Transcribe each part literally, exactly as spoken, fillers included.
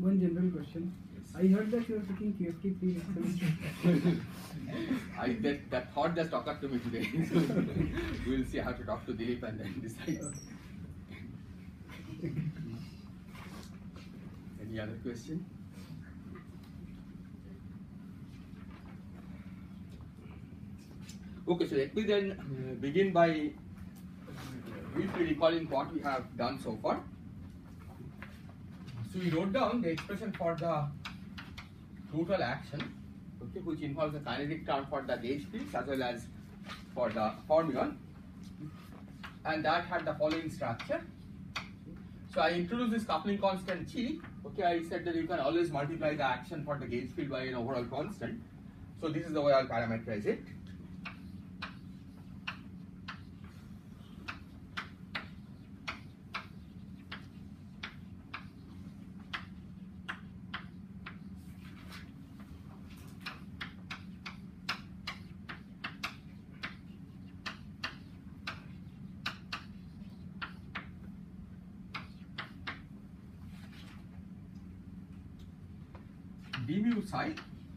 one general question. Yes. I heard that you are taking Q F T three next semester. I that, that thought just occurred to me today. So we will see how to talk to Dilip and then decide. Okay. Any other question? Okay, so let me then uh, begin by briefly recalling what we have done so far. So we wrote down the expression for the total action, okay, which involves the kinetic term for the gauge fields as well as for the fermion, and that had the following structure. So I introduced this coupling constant G. Okay, I said that you can always multiply the action for the gauge field by an overall constant. So this is the way I'll parameterize it. d mu psi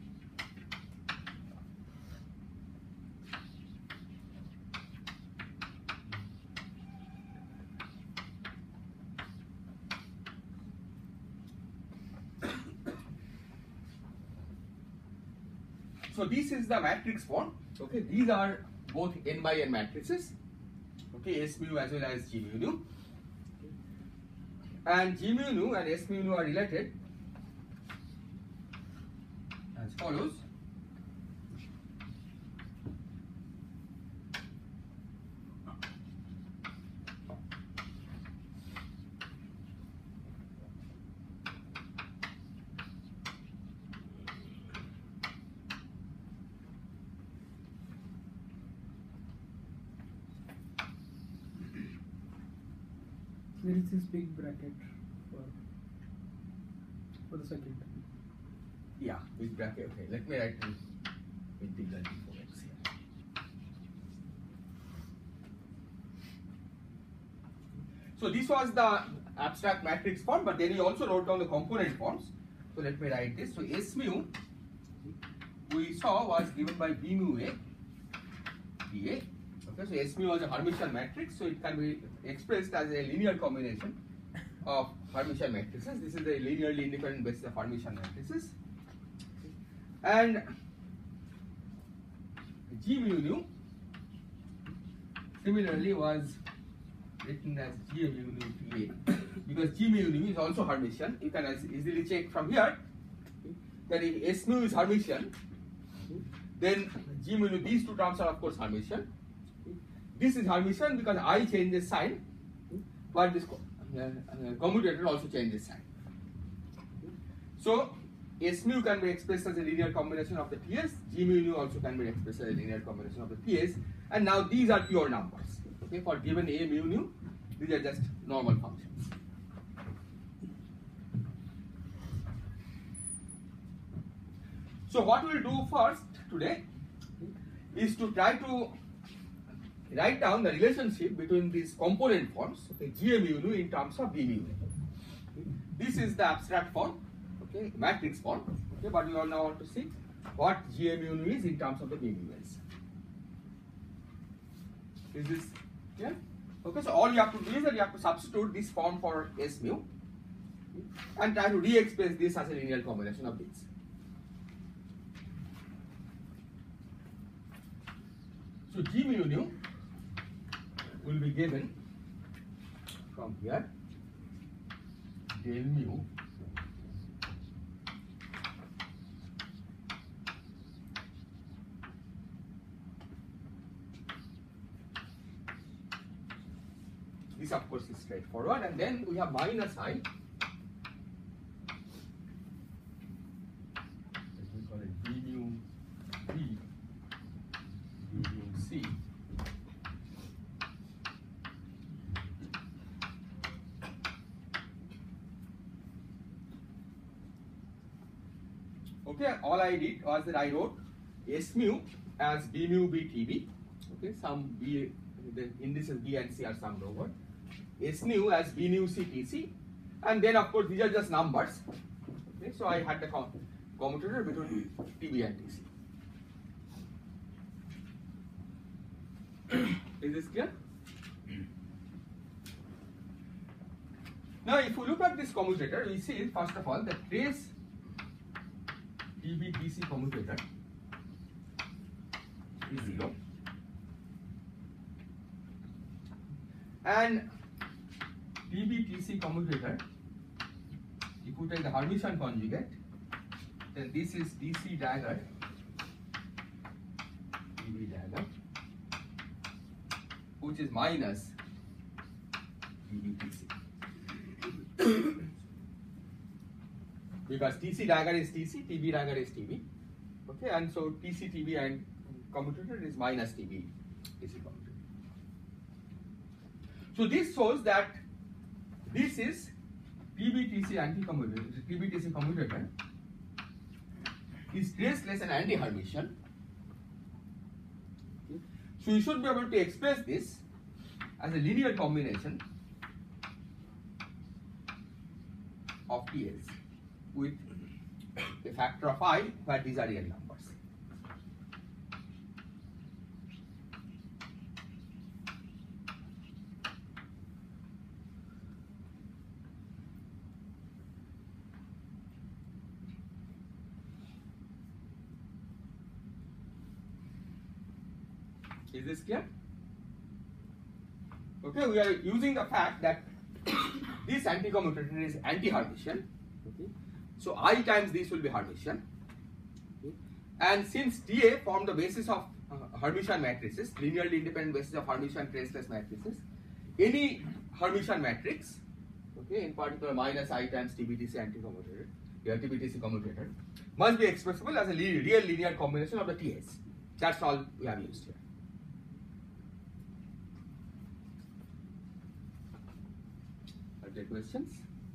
so this is the matrix form. Okay, these are both n by n matrices. Okay, S mu as well as G mu nu, and G mu nu and S mu nu are related as follows. There is this big bracket for, for the second. Yeah, big bracket. Okay, let me write an integral for x here. So this was the abstract matrix form, but then he also wrote down the component forms. So let me write this. So S mu we saw was given by B mu A, B A. Okay, so S mu was a Hermitian matrix, so it can be expressed as a linear combination of Hermitian matrices. This is the linearly independent basis of Hermitian matrices. And G mu nu similarly was written as G mu nu T A, because G mu nu is also Hermitian. You can easily check from here that if S mu is Hermitian, then G mu nu, these two terms are of course Hermitian. This is Hermitian because I changes sign, but this uh, uh, commutator also changes sign. So S mu can be expressed as a linear combination of the T S, G mu nu also can be expressed as a linear combination of the T S, and now these are pure numbers. Okay, for given A mu nu, these are just normal functions. So what we'll do first today is to try to write down the relationship between these component forms, okay, G mu nu in terms of B mu nu. This is the abstract form, okay, matrix form, okay, but we all now want to see what G mu nu is in terms of the B mu s. Is this clear? Okay, so all you have to do is that you have to substitute this form for S mu and try to re-express this as a linear combination of these. So G mu nu will be given from here del mu this of course is straightforward, and then we have minus I, let me call it d mu b d mu c okay, all I did was that I wrote S mu as B mu B T B, okay, some B, the indices B and C are summed over, S nu as B nu C T C, and then of course these are just numbers, Okay, so I had the com commutator between T B and T C. Is this clear? Now, if you look at this commutator, we see first of all the trace T B T C commutator is zero, and T B T C commutator, if you take the Hermitian conjugate, then this is T C dagger, T B dagger, which is minus T B T C. Because T C dagger is T C, T B dagger is T B. Okay, and so T C, T B and commutator is minus T B, T C commutator. So this shows that this is T B T C anti-commutator, T B T C commutator is traceless and anti-Hermitian. Okay. So you should be able to express this as a linear combination of T S with a factor of I where these are real numbers. Is this clear? Okay, we are using the fact that this anti-commutator is anti-Hermitian. Okay, so I times this will be Hermitian. Okay. And since T A formed the basis of uh, Hermitian matrices, linearly independent basis of Hermitian traceless matrices, any Hermitian matrix, okay, in particular minus I times T B T C anti-commutator, the T B T C commutator, must be expressible as a li real linear combination of the T S. That's all we have used here. Are there questions?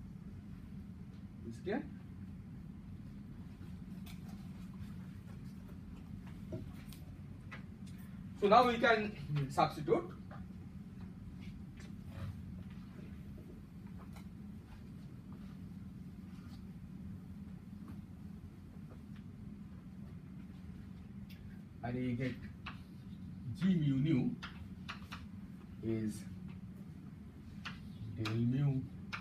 Is clear? So now we can substitute. And we get G mu nu is del mu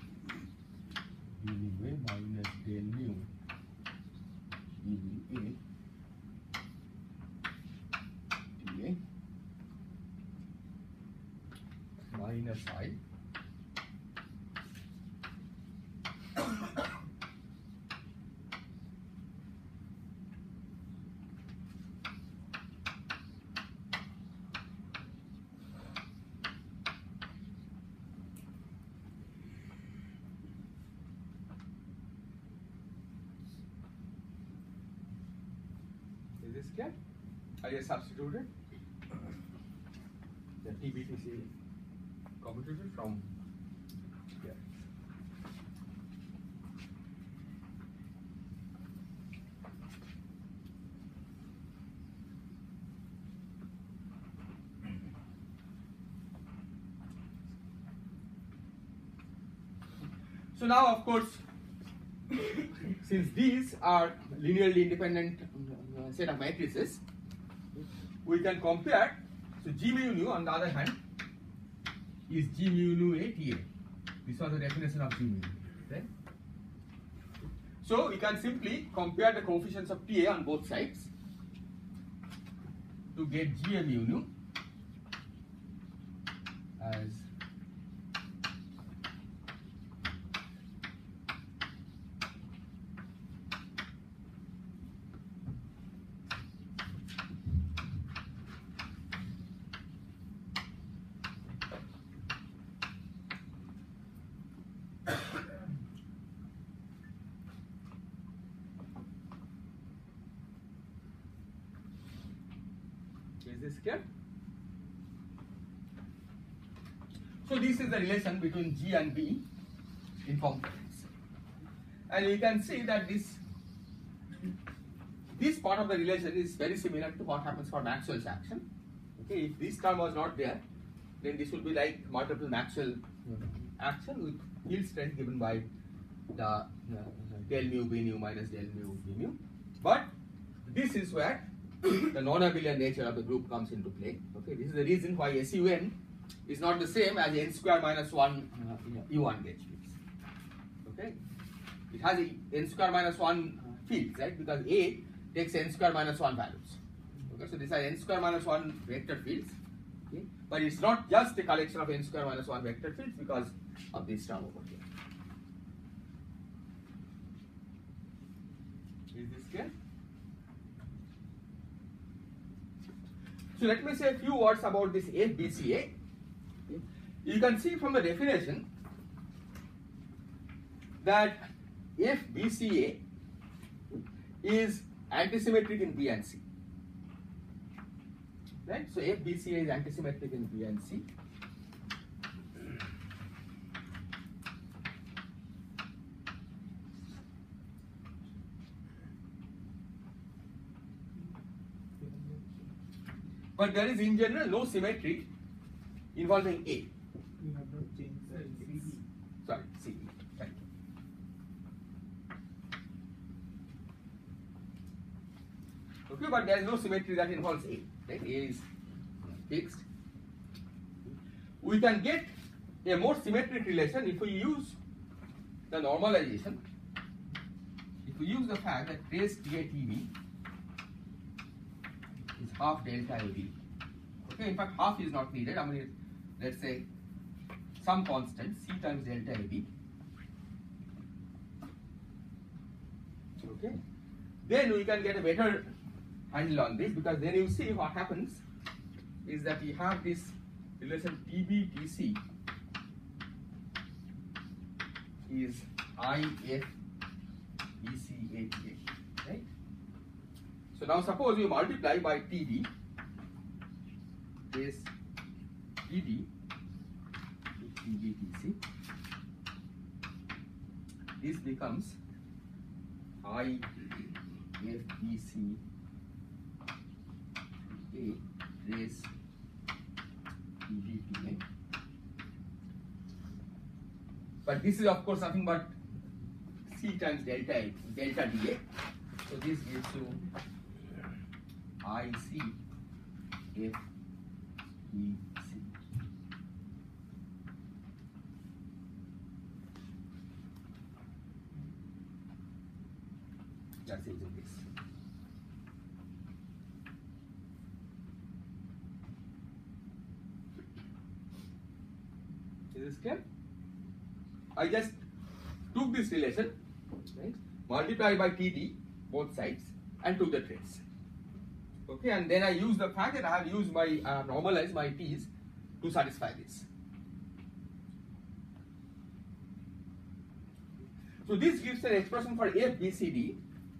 d mu a minus del mu d mu a d a minus I Is this clear? I just substituted the T B T C commutator from here. So now, of course, since these are linearly independent uh, set of matrices, we can compare. So G mu nu, on the other hand, is G mu nu a T A. This was the definition of G mu nu. Right? So we can simply compare the coefficients of T A on both sides to get G mu nu as Is this clear? So this is the relation between G and B in components, and you can see that this this part of the relation is very similar to what happens for Maxwell's action. Okay, if this term was not there, then this would be like multiple Maxwell action with yield strength given by the uh, del mu b nu minus del mu b mu. But this is where the non-abelian nature of the group comes into play. Okay, this is the reason why S U n is not the same as n square minus one uh, U one gauge fields. Okay, it has a n square minus one fields, right? Because A takes n square minus one values. Okay, so these are n square minus one vector fields. Okay, but it's not just a collection of n square minus one vector fields because of this term over here. Is this clear? So let me say a few words about this F B C A. You can see from the definition that F B C A is antisymmetric in B and C. Right? So F B C A is antisymmetric in B and C. But there is in general no symmetry involving A. We have not changed the C D. Sorry, C D. Thank you. Okay, but there is no symmetry that involves A. Right? A is fixed. We can get a more symmetric relation if we use the normalization. If we use the fact that trace T A T B is half delta A B. Okay, in fact, half is not needed. I mean, let's say some constant C times delta A B. Okay, then we can get a better handle on this, because then you see what happens is that we have this relation T B T C is I F B C A T A, right? So now suppose you multiply by T D, this T D, T B T C, this becomes I F B C A raise T D T A. But this is of course nothing but C times delta A, delta D A. So this gives you I C F B C. That's using this. Is this clear? I just took this relation, right, multiplied by T D, both sides, and took the trace. Okay, and then I use the fact that I have used my uh, normalized my T's to satisfy this. So this gives an expression for F B C D.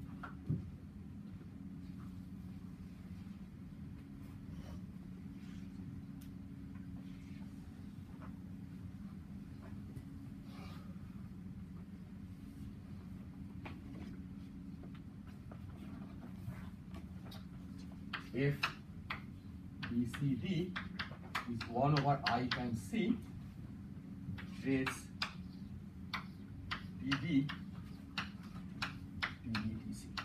F B C D is one over I times C trace T D T B T C.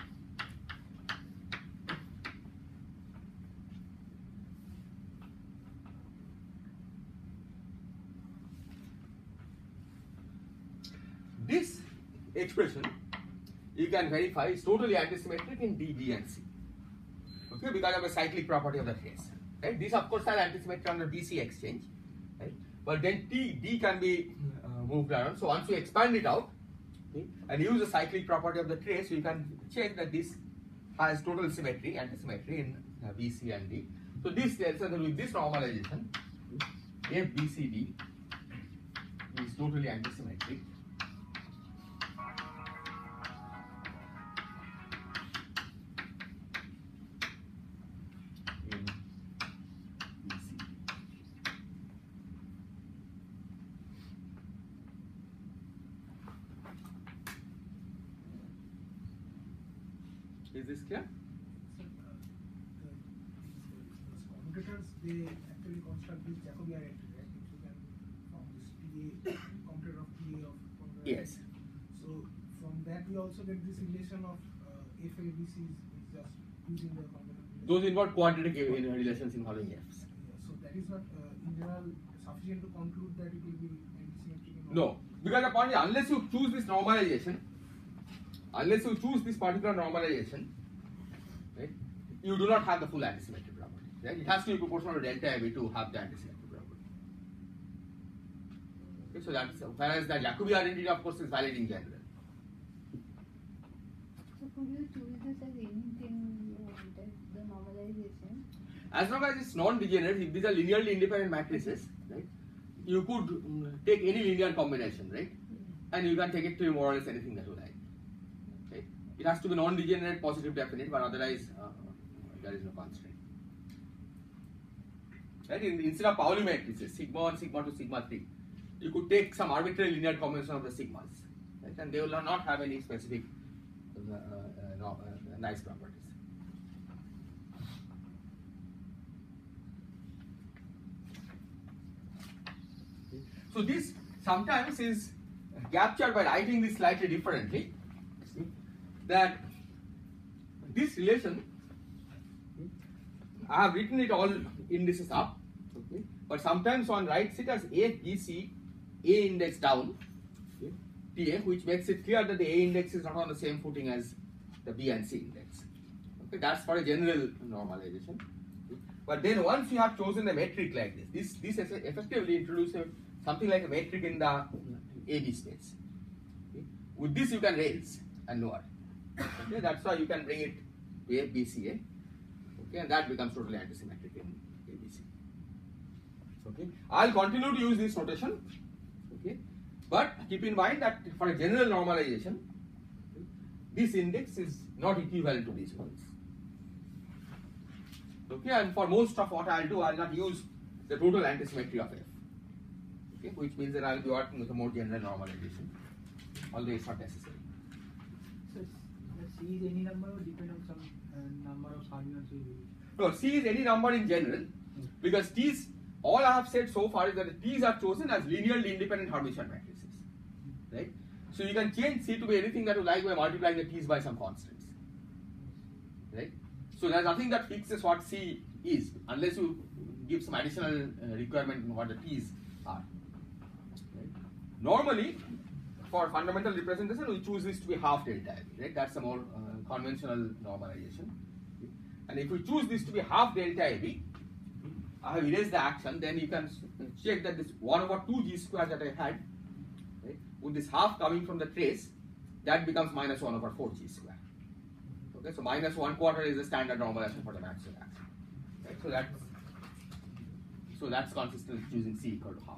This expression you can verify is totally antisymmetric in D, B and C. Okay, because of the cyclic property of the trace. Right? These of course are antisymmetric under B C exchange. Right? But then T, D can be uh, moved around. So once you expand it out, okay, and use the cyclic property of the trace, you can check that this has total symmetry, antisymmetry in uh, B, C and D. So this tells us that with this normalization, F B C D is totally antisymmetric. Is this clear? So, uh, the, these commuters, they actually construct this Jacobi identity, right? Which you can from this T A, commutator of T A of commutator. Yes. that we also get this relation of uh, F A B Cs is just using the component. Those involve quadratic in relations involving Fs. Yeah, so that is not uh, in general sufficient to conclude that it will be antisymmetric. In No, because the point is, unless you choose this normalization, unless you choose this particular normalization, right, you do not have the full antisymmetric property. Right? It has to be proportional to delta A B to have the antisymmetric property. Okay, so that's whereas the Jacobi identity, of course, is valid in general. So could you choose this as anything you wanted, the normalization? As long as it's non-degenerate, if these are linearly independent matrices, right, you could um, take any linear combination, right, and you can take it to more or less anything that you like. Right? It has to be non-degenerate, positive definite, but otherwise uh, there is no constraint. Right? In, instead of Pauli matrices, sigma one, sigma two, sigma three, you could take some arbitrary linear combination of the sigmas, right, and they will not have any specific uh, uh, no, uh, nice properties. So this sometimes is captured by writing this slightly differently. That this relation, I have written it all indices up, okay, but sometimes one writes it as A, B, C, A index down, okay, T F, which makes it clear that the A index is not on the same footing as the B and C index. Okay, that's for a general normalization. But then once you have chosen a metric like this, this this effectively introduces something like a metric in the A B space. Okay. With this you can raise and lower. Okay, that's why you can bring it to A, B, C, A. Okay, and that becomes totally antisymmetric in A B C. Okay, I'll continue to use this notation. Okay, but keep in mind that for a general normalization, this index is not equivalent to these ones. Okay, and for most of what I'll do, I'll not use the total antisymmetry of F. Okay, which means that I'll be working with a more general normalization, although it's not necessary. So C is any number or depend on some uh, number of arguments we use? No, C is any number in general, because T's, all I have said so far is that the T's are chosen as linearly independent Hermitian matrices, right? So you can change C to be anything that you like by multiplying the T's by some constants, right? So there's nothing that fixes what C is, unless you give some additional uh, requirement in what the T's are. Right? Normally, for fundamental representation, we choose this to be half delta A B, right? That's a more uh, conventional normalization. Okay? And if we choose this to be half delta A B, I have erased the action, then you can check that this one over two G square that I had, right, with this half coming from the trace, that becomes minus one over four G square. Okay, so minus one quarter is the standard normalization for the maximum action. Right, so that's so that's consistent with choosing C equal to half.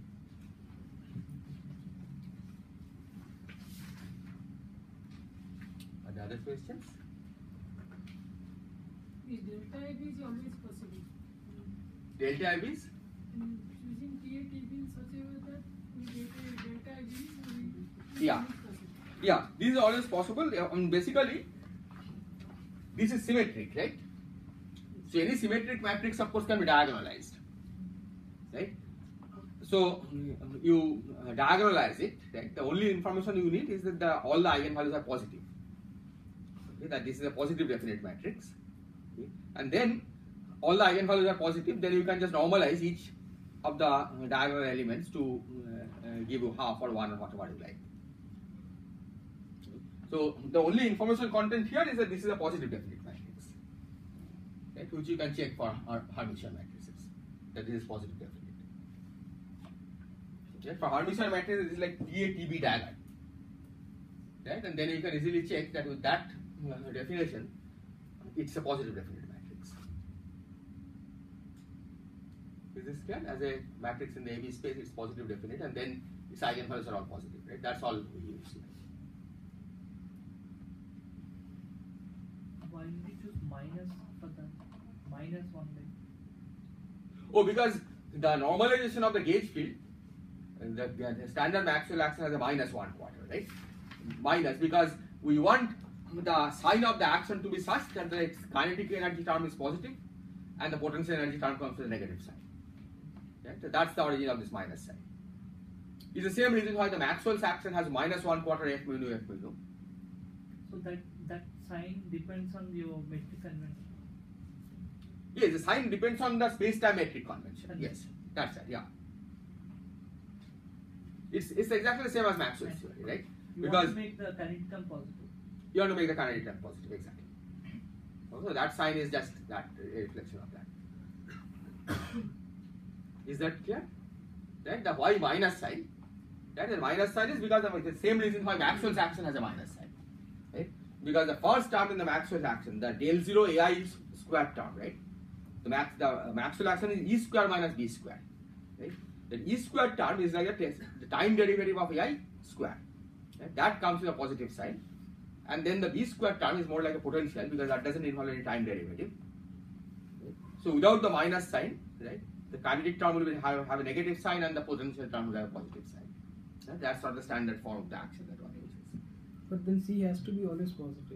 Are there other questions? Is delta A B is always possible? Delta I Bs? And choosing T A T B in such a way that we get a delta I B we Yeah. Yeah, this is always possible. Um, basically, this is symmetric, right? So any symmetric matrix, of course, can be diagonalized, right? So you uh, diagonalize it, right? The only information you need is that the, all the eigenvalues are positive. Okay, that this is a positive definite matrix, okay? And then all the eigenvalues are positive. Then you can just normalize each of the uh, diagonal elements to uh, uh, give you half or one or whatever you like. So the only information content here is that this is a positive definite matrix, right, which you can check for Hermitian matrices, that this is positive definite. Okay. For Hermitian matrices, it is like T A T B diagonal, right, and then you can easily check that with that uh, definition, it's a positive definite matrix. Is this clear? As a matrix in the A B space, it's positive definite, and then its eigenvalues are all positive, right? That's all we use here. Why did we choose minus for the minus one then? Oh, because the normalization of the gauge field, the, the standard Maxwell action has a minus one quarter, right? Minus, because we want the sign of the action to be such that the kinetic energy term is positive and the potential energy term comes with a negative sign. Right? So that's the origin of this minus sign. It's the same reason why the Maxwell's action has minus one quarter F mu nu F mu nu, So that that sign depends on your metric convention. Yes, the sign depends on the space-time metric convention. Convention. Yes, that's right. Yeah. It's it's exactly the same as Maxwell's theory, right? You Because want to make the kinetic term positive. you want to make the kinetic term positive, exactly. So that sign is just that a reflection of that. Is that clear? Right? The y minus sign. Right? The minus sign is because of the same reason why Maxwell's action has a minus sign. Right? Because the first term in the Maxwell's action, the del zero A I is square term, right? The max the uh, Maxwell action is e square minus b square. Right? The e square term is like a test, the time derivative of A I square. Right? That comes with a positive sign. And then the b square term is more like a potential because that doesn't involve any time derivative. Right? So without the minus sign, right, the kinetic term will be, have, have a negative sign and the potential term will have a positive sign. Right? That's not the standard form of the action that one uses. But then C has to be always positive.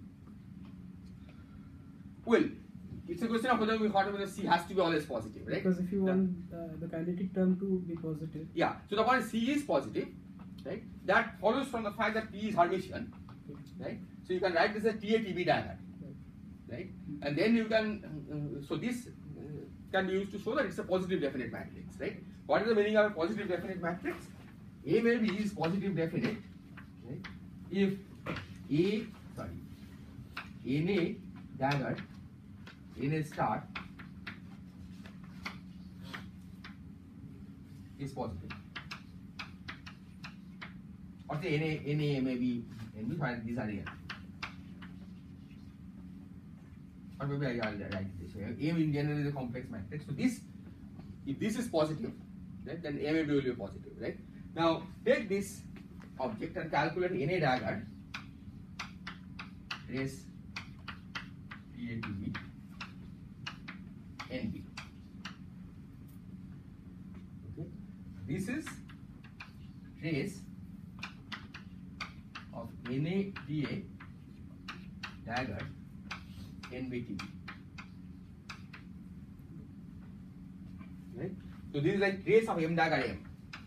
Well, it's a question of whether we thought whether C has to be always positive, right? Because if you The- want uh, the kinetic term to be positive, Yeah, so the point is C is positive, right? That follows from the fact that P is Hermitian, right? So you can write this as T A T B dagger, right? And then you can, uh, so this uh, can be used to show that it's a positive definite matrix, right? What is the meaning of a positive definite matrix? A maybe is positive definite, right? If A, sorry, N A dagger, N A star is positive. Or say N A, N A maybe, N B, fine, these are real. Or maybe I, I'll write it this way. A in general is a complex matrix. So this, if this is positive, right, then A maybe will be positive, right? Now take this object and calculate N A dagger, trace T A T B, N B. Okay. This is trace of N A T A dagger N B T B. Right? So this is like trace of M dagger M.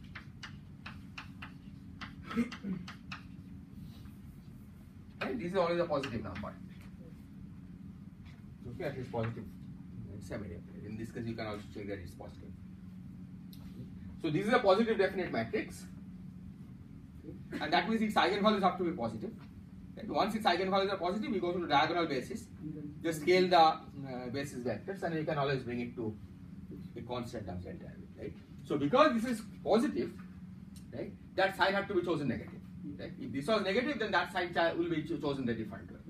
Right? This is always a positive number. Okay, at least positive. It's semi-definite. In this case, you can also check that it's positive. So this is a positive definite matrix, and that means its eigenvalues have to be positive. Right? Once its eigenvalues are positive, we go to the diagonal basis. Just scale the uh, basis vectors, and you can always bring it to a constant of delta. Right? So because this is positive, right, that sign had to be chosen negative. Right? If this was negative, then that sign will be chosen the different way.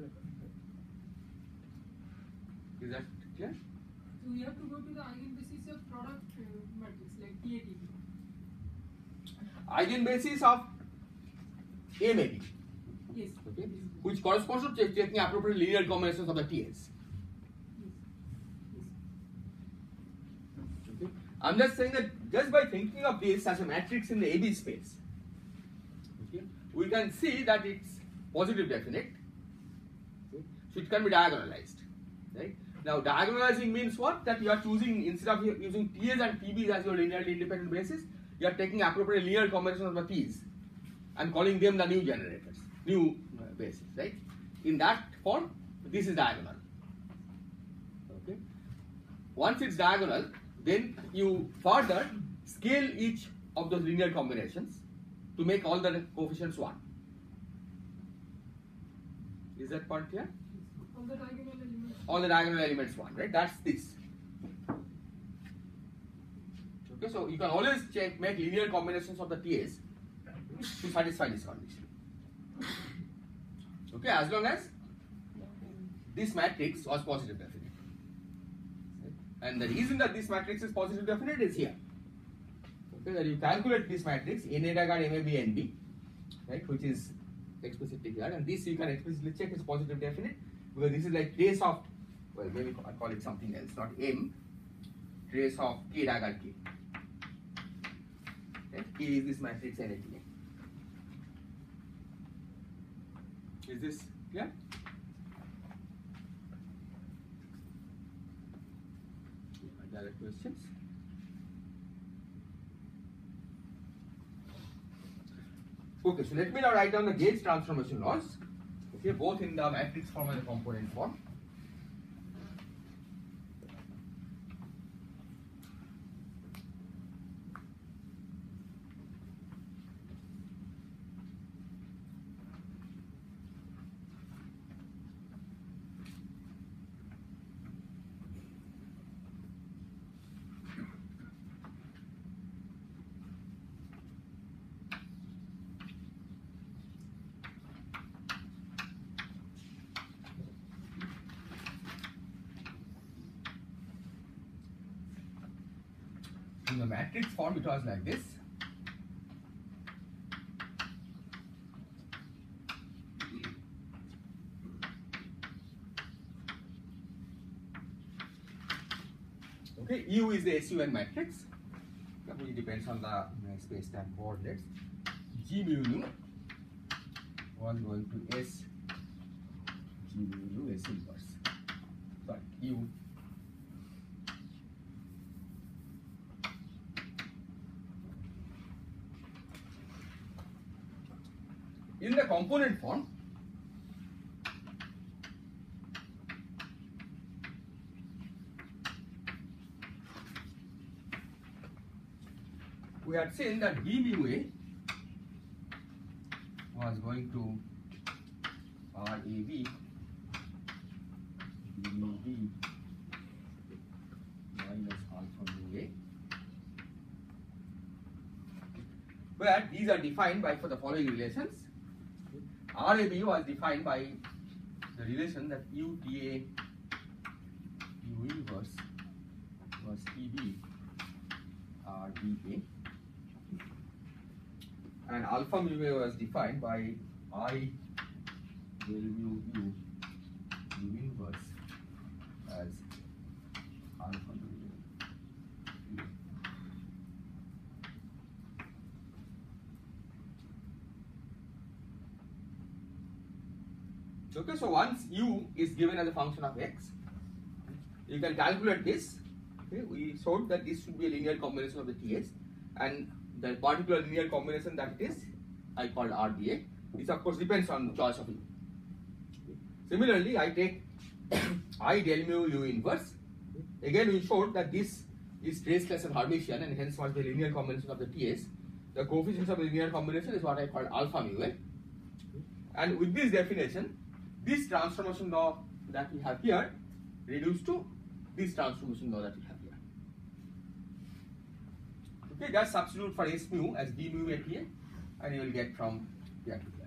Is that clear? So we have to go to the eigenbasis of product uh, matrix like T A T B. Eigenbasis of A maybe, Yes. okay, which corresponds to check, checking appropriate linear combinations of the T S. Yes. Yes. Okay. I'm just saying that just by thinking of this as a matrix in the A B space, okay, we can see that it's positive definite, okay, so it can be diagonalized, right? Now diagonalizing means what? That you are choosing, instead of using T S and T Bs as your linearly independent basis, you are taking appropriate linear combinations of the T's and calling them the new generators, new uh, bases, right? In that form, this is diagonal. Okay. Once it's diagonal, then you further scale each of those linear combinations to make all the coefficients one. Is that part clear? All the diagonal elements. All the diagonal elements one, right? That's this. Okay, so you can always check, make linear combinations of the T S to satisfy this condition. Okay, as long as this matrix was positive definite. And the reason that this matrix is positive definite is here. Okay, that you calculate this matrix, N A dagger M A B N B, right, which is explicitly here, and this you can explicitly check is positive definite because this is like trace of, well, maybe I call it something else, not M, trace of K dagger K. Okay, K is this matrix N A T A. Is this clear? Any other questions? Okay, so let me now write down the gauge transformation laws. Okay. Okay, both in the matrix form and the component form. In the matrix form, it was like this. Okay, U is the S U N matrix, which depends on the space-time coordinates. G mu nu was going to S G mu nu S inverse. Sorry, U. In the component form, we had seen that B mu A was going to R A B, B mu B minus alpha mu A, where these are defined by for the following relations. R A B was defined by the relation that U T A U inverse was T B R B A, and alpha mu A was defined by I del mu U U inverse as alpha mu A. Okay, so once U is given as a function of X, you can calculate this. Okay, we showed that this should be a linear combination of the T S, and the particular linear combination that it is, I called R B A. This of course depends on the choice of U. Similarly, I take I del mu U inverse. Again, we showed that this is traceless and Hermitian, and hence was the linear combination of the T S. The coefficients of the linear combination is what I called alpha mu A. And with this definition, this transformation law that we have here reduced to this transformation law that we have here. Okay, just substitute for S mu as B mu A T A, and you will get from here to here.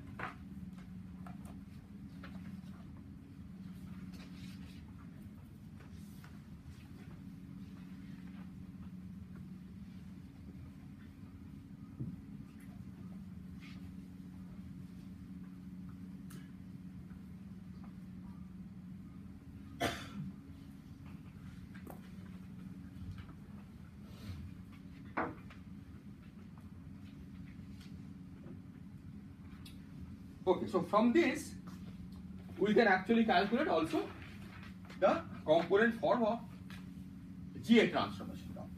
Okay, so from this, we can actually calculate also the component form of G A transformation now.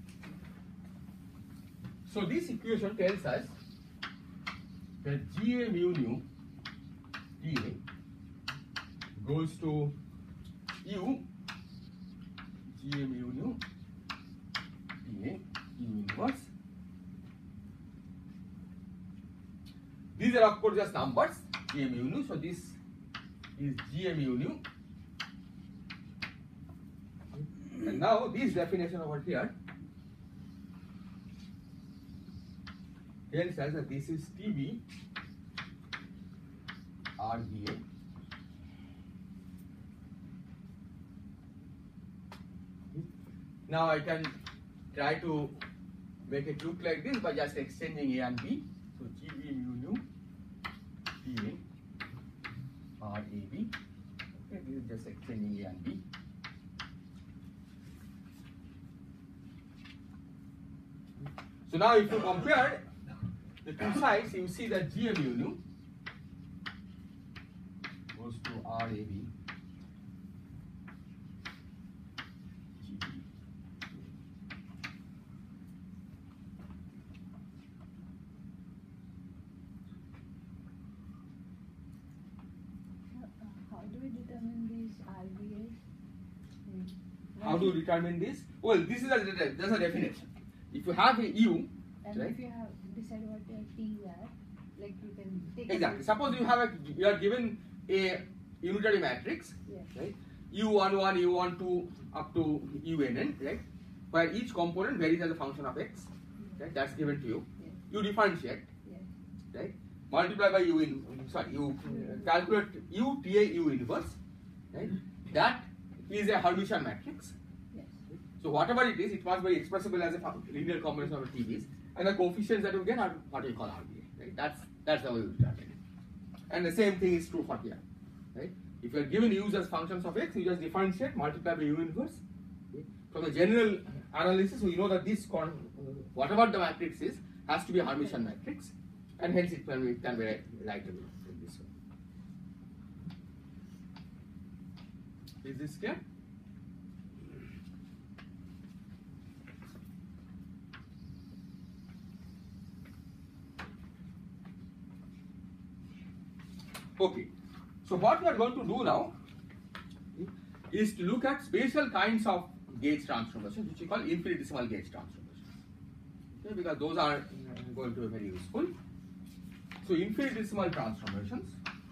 So this equation tells us that G A mu nu T A goes to U G A mu nu T A U inverse. These are of course just numbers, G A mu nu. So this is G A mu nu. And now this definition over here tells us that this is T B R B A. Now I can try to make it look like this by just exchanging A and B. So G B mu nu T A R A B. Okay, this is just exchanging A and B. So now if you compare the two sides, you see that G A mu nu goes to R A B. How to determine this? Well, this is a, there's a definition. If you have a U, And right? if you have decided what your T's are, like you can take Exactly. it. Suppose you have a, you are given a unitary matrix, Yes. right? U one one, U one two, up to U N N, right? Where each component varies as a function of x, right? That's given to you. Yes. You differentiate, Yes. right? Multiply by U in, sorry, you uh, calculate U T A U inverse, right? That is a Hermitian matrix. Yes. So whatever it is, it must be expressible as a fun- linear combination of T Vs, and the coefficients that you get are what we call R B A, right? That's that's the way we determine it. And the same thing is true for here, right? If you are given U's as functions of x, you just differentiate, multiply by U inverse. Okay? From the general analysis, we know that this con whatever the matrix is has to be a Hermitian matrix, and hence it can be, it can be writable in this way. Is this clear? Okay, so what we are going to do now is to look at special kinds of gauge transformations, which we call infinitesimal gauge transformations. Okay, because those are uh, going to be very useful. So infinitesimal transformations.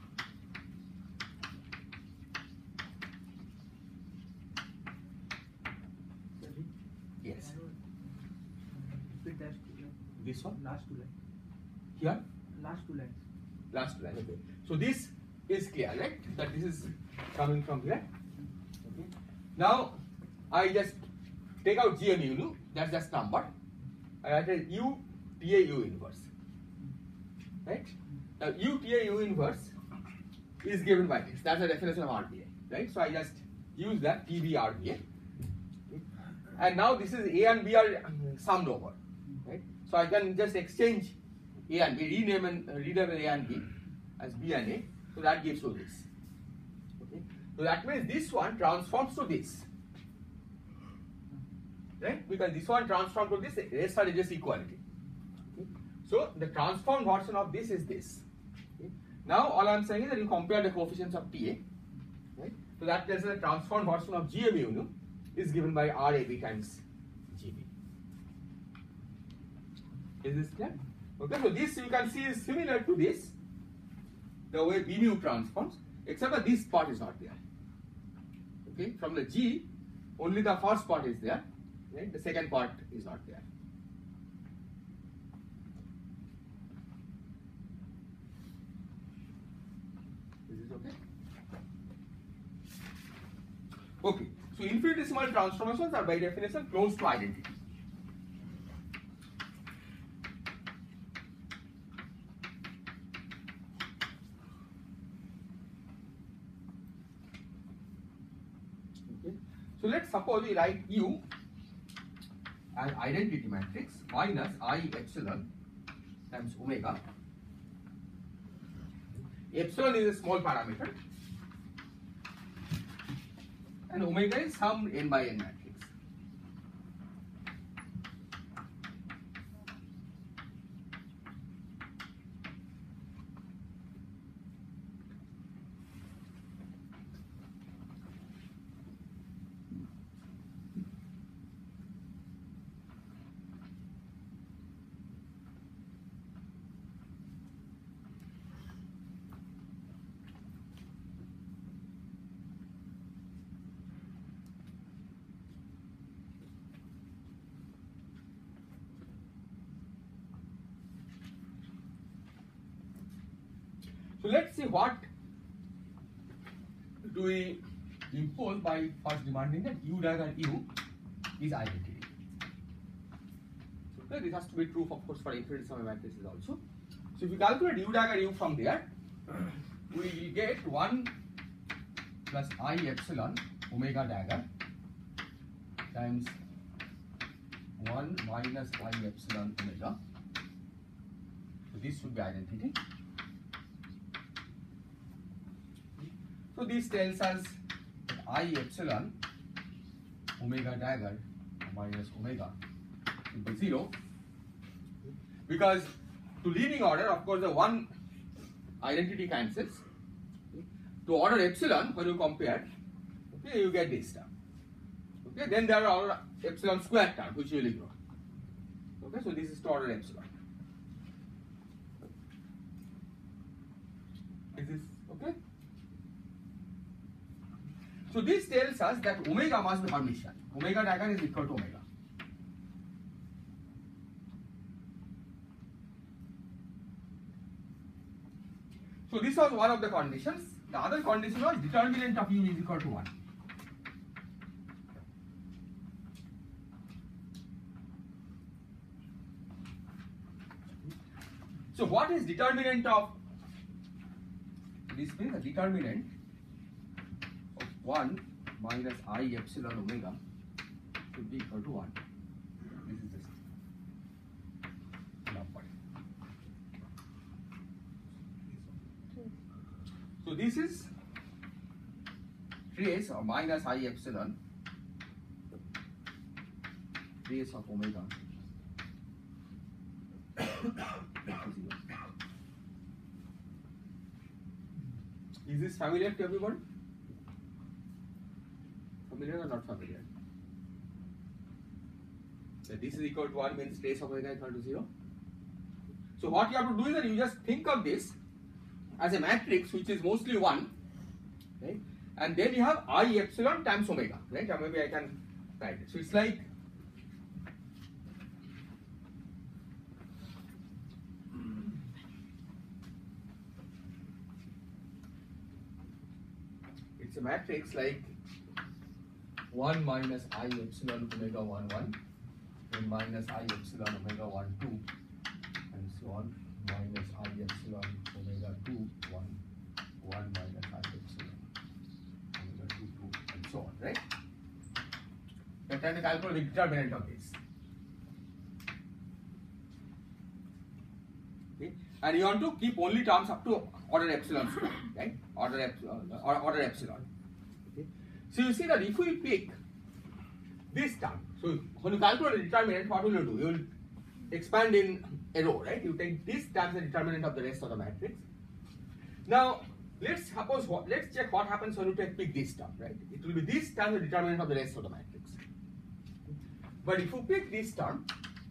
Yes. Repeat that. This one? Last two lines. Here? Last two lines. Last line. Okay. So this is clear, right? That this is coming from here. Okay. Now I just take out G M U, that's just number. I added U T A U inverse. Right? Now U T A U inverse is given by this. That's the definition of R B A. Right? So I just use that T B R B A. Okay. And now this is A and B are summed over. Right? So I can just exchange A and B, rename and uh, rename A and B as B and A. So that gives you this. Okay. So that means this one transforms to this. Right? Because this one transforms to this, the rest are just equality. Okay. So the transformed version of this is this. Okay. Now all I am saying is that you compare the coefficients of T A. Right? So that tells us the transformed version of G M U no, is given by R A B times G B. Is this clear? Okay, so this you can see is similar to this, the way B mu transforms, except that this part is not there. Okay, from the G, only the first part is there, right? The second part is not there. Is this okay? Okay, so infinitesimal transformations are by definition close to identity. So let's suppose we write U as identity matrix minus I epsilon times omega. Epsilon is a small parameter and omega is some n by n matrix. So let's see what do we impose by first demanding that U dagger U is identity. Okay, this has to be true, of course, for infinitesimal matrices also. So if you calculate U dagger U from there, we will get one plus I epsilon omega dagger times one minus I epsilon omega. So this should be identity. So this tells us that I epsilon omega dagger minus omega equals zero, because to leading order, of course, the one identity cancels. To order epsilon, when you compare, okay, you get this term. Okay, then there are other epsilon square terms which you will ignore. Okay, so this is to order epsilon. Is this okay? So this tells us that omega must be Hermitian. Omega dagger is equal to omega. So this was one of the conditions. The other condition was determinant of u is equal to one. So what is determinant of this means the determinant of one minus I epsilon omega should be equal to one. This is this number. So this is trace or minus I epsilon trace of omega. Is this familiar to everyone? Familiar or not familiar? So this is equal to one means trace of omega equal to zero. So what you have to do is that you just think of this as a matrix which is mostly one, right? And then you have I epsilon times omega, right? Or maybe I can write it. So it's like it's a matrix like one minus I epsilon omega one one, then minus I epsilon omega one two, and so on, minus I epsilon omega two one, one minus I epsilon omega two two, and so on, right? You're trying to calculate the determinant of this. Okay? And you want to keep only terms up to order epsilon square, right? Order epsilon, or order epsilon. Okay? So you see that if we pick this term, so when you calculate the determinant, what will you do? You will expand in a row, right? You take this term as the determinant of the rest of the matrix. Now let's suppose what, let's check what happens when you take pick this term, right? It will be this term the determinant of the rest of the matrix. But if you pick this term,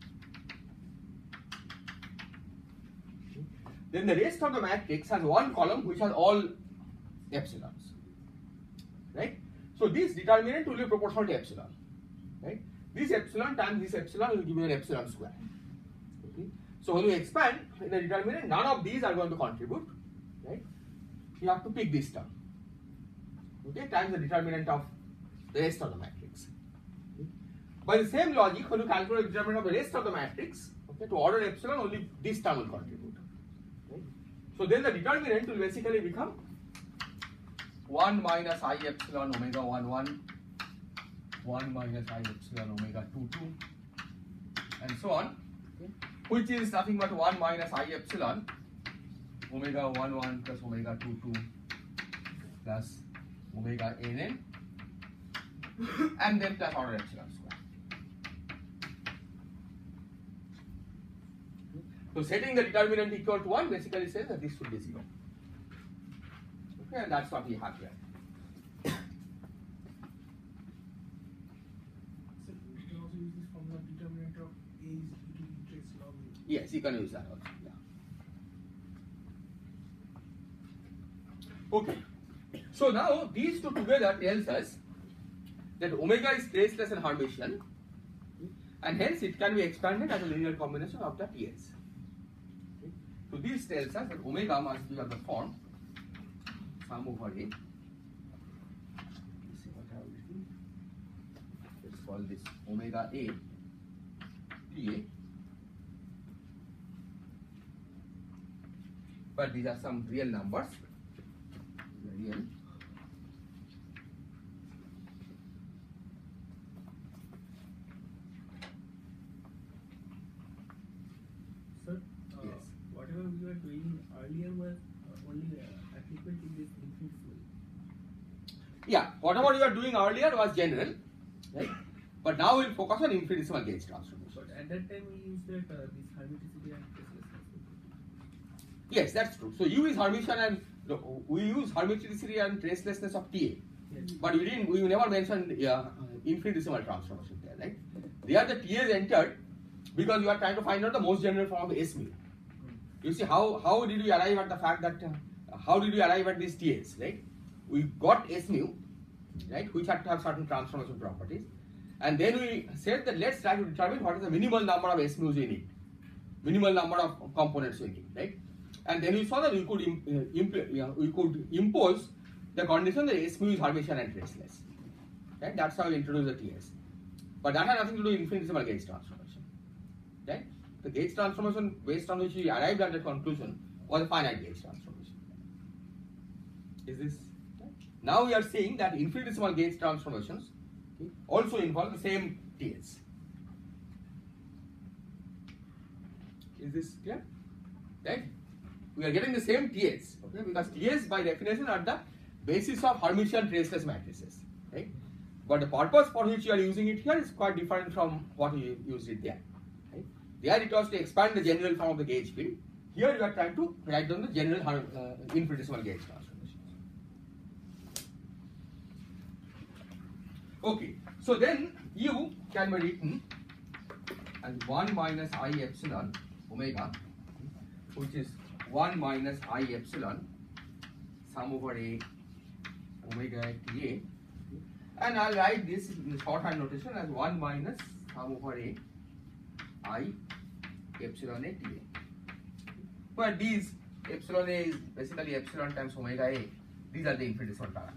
then the rest of the matrix has one column which has all epsilons, right? So this determinant will be proportional to epsilon, right? This epsilon times this epsilon will give you an epsilon square. Okay? So when you expand in the determinant, none of these are going to contribute, right? You have to pick this term, okay, times the determinant of the rest of the matrix. Okay? By the same logic, when you calculate the determinant of the rest of the matrix, okay, to order epsilon, only this term will contribute. So then the determinant will basically become one minus I epsilon omega one one, one minus I epsilon omega two two, and so on, okay, which is nothing but one minus I epsilon omega one one plus omega two two plus omega nn, and then plus order epsilon square. So setting the determinant equal to one basically says that this should be zero. Okay, and that's what we have here. So you can also use this formula determinant of A is equal to trace log A. Yes, you can use that also. Yeah. Okay. So now these two together tells us that omega is traceless and Hermitian, and hence it can be expanded as a linear combination of the T S. So this tells us that omega must be of the form sum over A. Let's see what I have written. Let's call this omega A T A. But these are some real numbers. These are real. Sir, uh, Yes. whatever we were doing earlier was uh, only uh, applicable in this infinite flow. Yeah, whatever you are doing earlier was general, right? But now we'll focus on infinitesimal gauge transformation. But at that time we used that uh, this hermiticity and tracelessness. Yes, that's true. So U is Hermitian and no, we use hermiticity and tracelessness of T A. Yes. But we didn't. We never mentioned uh, infinitesimal transformation there, right? There the T is entered because you are trying to find out the most general form of S mu. You see how how did we arrive at the fact that uh, how did we arrive at these T S, right? We got S mu, right, which had to have certain transformation properties, and then we said that let's try to determine what is the minimal number of S mu's we need, minimal number of components we need, right? And then we saw that we could imp, uh, imp, yeah, we could impose the condition that S mu is Hermitian and traceless, right? That's how we introduced the T S. But that had nothing to do with infinitesimal gauge transformation, right? The gauge transformation based on which we arrived at the conclusion was a finite gauge transformation. Is this? Right? Now we are saying that infinitesimal gauge transformations, okay, also involve the same T S. Is this clear? Right? We are getting the same T S, okay, because T S by definition are the basis of Hermitian traceless matrices, right? But the purpose for which you are using it here is quite different from what you used it there. Right? There it was to expand the general form of the gauge field. Here you are trying to write down the general uh, infinitesimal gauge transformations. Okay, so then U can be written as one minus I epsilon omega, which is one minus I epsilon sum over A omega T A, and I'll write this in shorthand notation as one minus sum over A I epsilon A T A. But these epsilon A is basically epsilon times omega A. These are the infinitesimal parameters.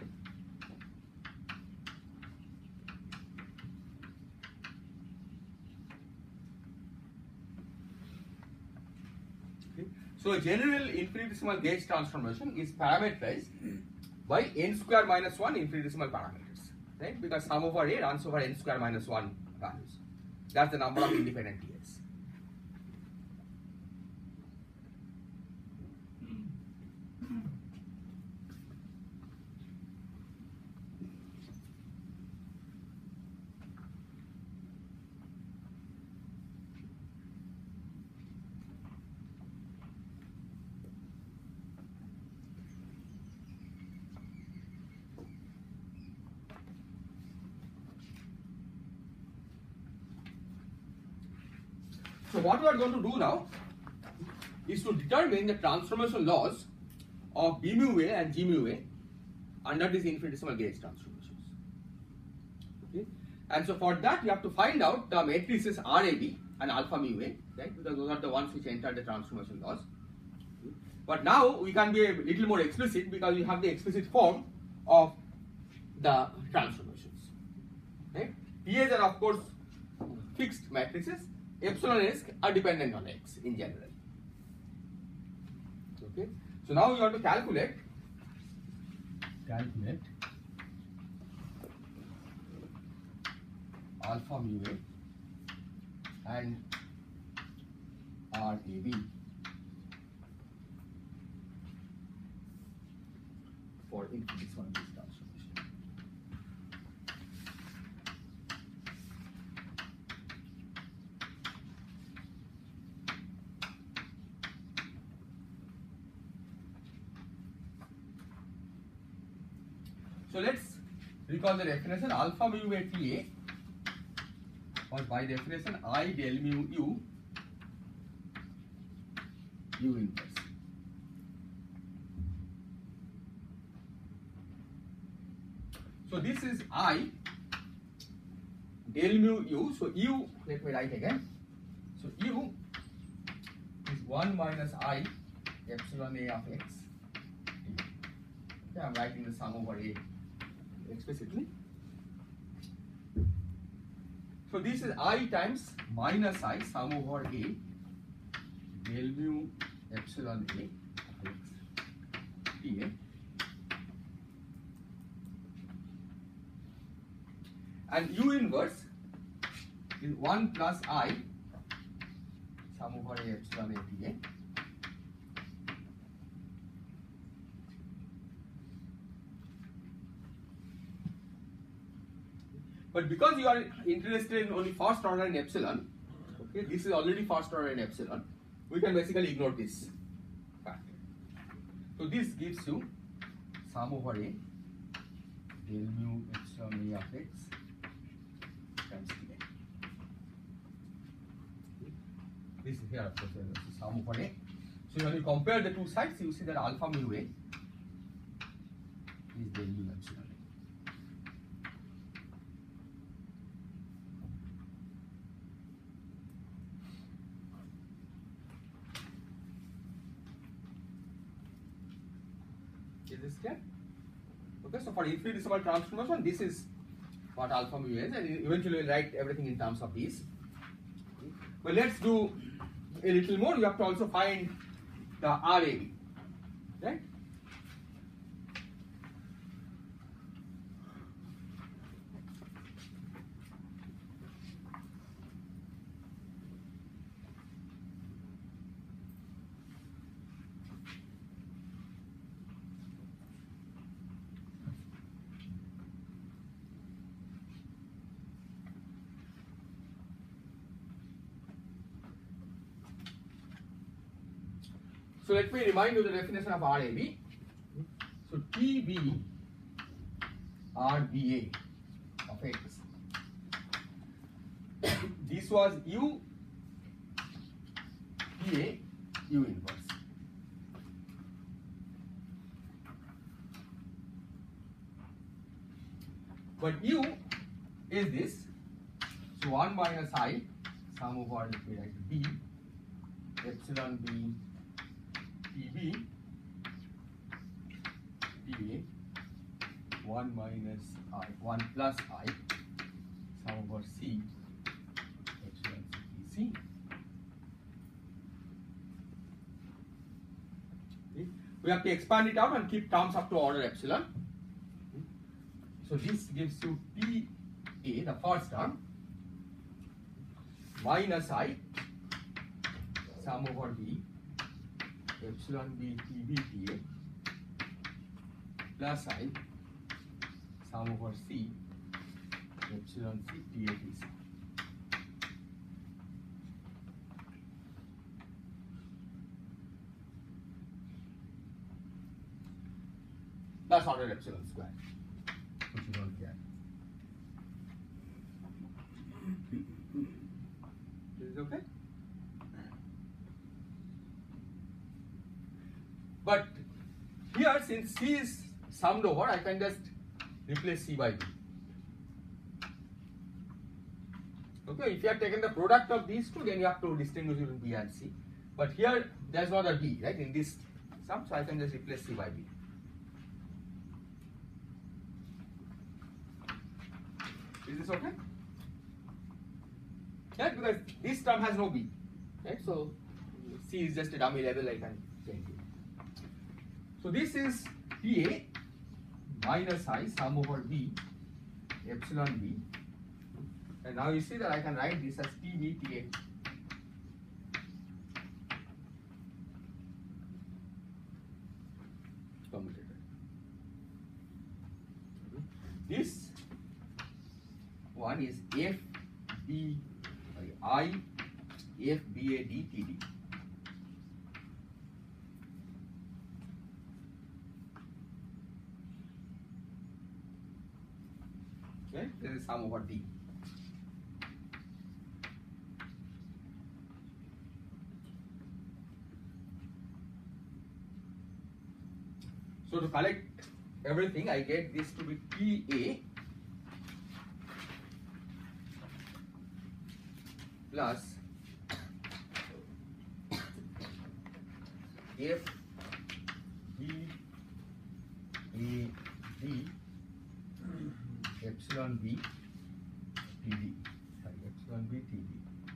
Okay. So a general infinitesimal gauge transformation is parameterized by n square minus one infinitesimal parameters, right? Because sum over A runs over n square minus one values. That's the number of independent T S. So what we are going to do now is to determine the transformation laws of B mu A and G mu A under these infinitesimal gauge transformations. Okay, and so for that we have to find out the matrices R A B and alpha mu A, right? Because those are the ones which enter the transformation laws. Okay. But now we can be a little more explicit because we have the explicit form of the transformations. Right? P As are of course fixed matrices. Epsilon S are dependent on X in general. Okay. So now we want to calculate calculate alpha mu A and R A B for infinitesimal gauge transformation. So let's recall the definition. Alpha mu A T A was by definition I del mu U U inverse. So this is I del mu U. So U, let me write again. So U is one minus I epsilon A of X. Okay, I'm writing the sum over A explicitly. So this is I times minus I sum over A del mu epsilon A X T A. And U inverse is one plus I sum over A epsilon A T A. But because you are interested in only first order in epsilon, okay, this is already first order in epsilon, we can basically ignore this factor. So this gives you sum over A del mu epsilon A of X this is here of course this is sum over A. So when you compare the two sides, you see that alpha mu A is del u epsilon A. Is this clear? Okay, so for infinitesimal transformation, this is what alpha mu is, and eventually we'll write everything in terms of these. But let's do a little more. You have to also find the R A B, right? So let me remind you the definition of R A B. So T B R B A of X. This was U P A U inverse. But U is this. So one minus I sum over let me write B epsilon B T B T A one minus I one plus I sum over C epsilon C T C. Okay. We have to expand it out and keep terms up to order epsilon. So this gives you T A, the first term, minus I sum over B epsilon B T B T A plus I sum over C epsilon C T A T C. That's order epsilon square, which you don't care. This is okay? But here, since C is summed over, I can just replace C by B. Okay, if you have taken the product of these two, then you have to distinguish between B and C. But here, there's not a B, right, in this sum, so I can just replace C by B. Is this okay? Yeah, because this term has no B, right? So C is just a dummy level, I can change it. So this is T A minus I sum over B epsilon B, and now you see that I can write this as T B T A. Commutator. This one is F B I F B A D T D. Okay, this is sum over D. So to collect everything, I get this to be T A plus F B A D epsilon B T D. Sorry, epsilon B T D.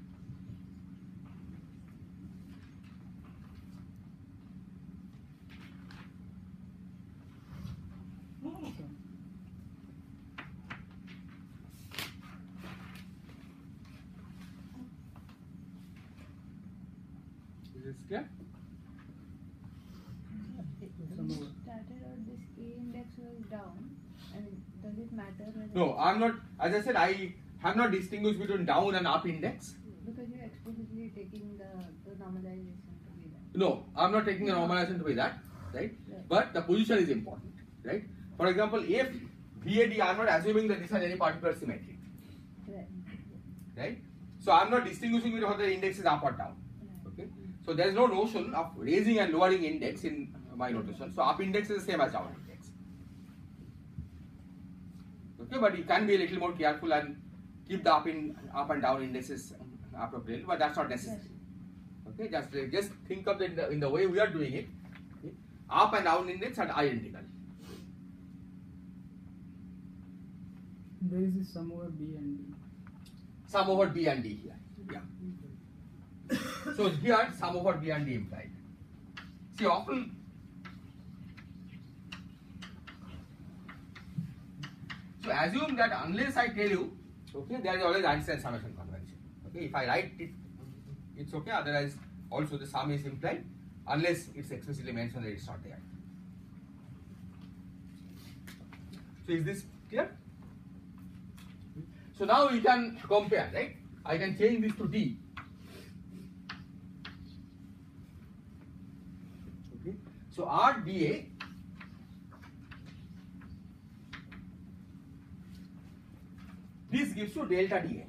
Is this clear? When you started out, this A index was down. I mean, does it matter whether? No, I'm not. As I said, I have not distinguished between down and up index. Because you're explicitly taking the, the normalization to be that. No, I'm not taking the normalization to be that, right? Right. But the position is important, right? For example, if V A D, I'm not assuming that this has any particular symmetry, Right. right? So I'm not distinguishing between whether the index is up or down. So there is no notion of raising and lowering index in my notation. So up index is the same as down index. Okay, but you can be a little more careful and keep the up in up and down indices appropriately, but that's not necessary. Okay, just just think of it in the, in the way we are doing it. Okay? Up and down index are identical. There is a sum over B and D. Sum over B and D here. Yeah. So here sum over B and D implied. See, often so assume that unless I tell you, okay, there is always Einstein summation convention. Okay, if I write it, it's okay. Otherwise, also the sum is implied, unless it's explicitly mentioned that it's not there. So is this clear? So now we can compare, right? I can change this to D. Okay. So R D A this gives you delta D A.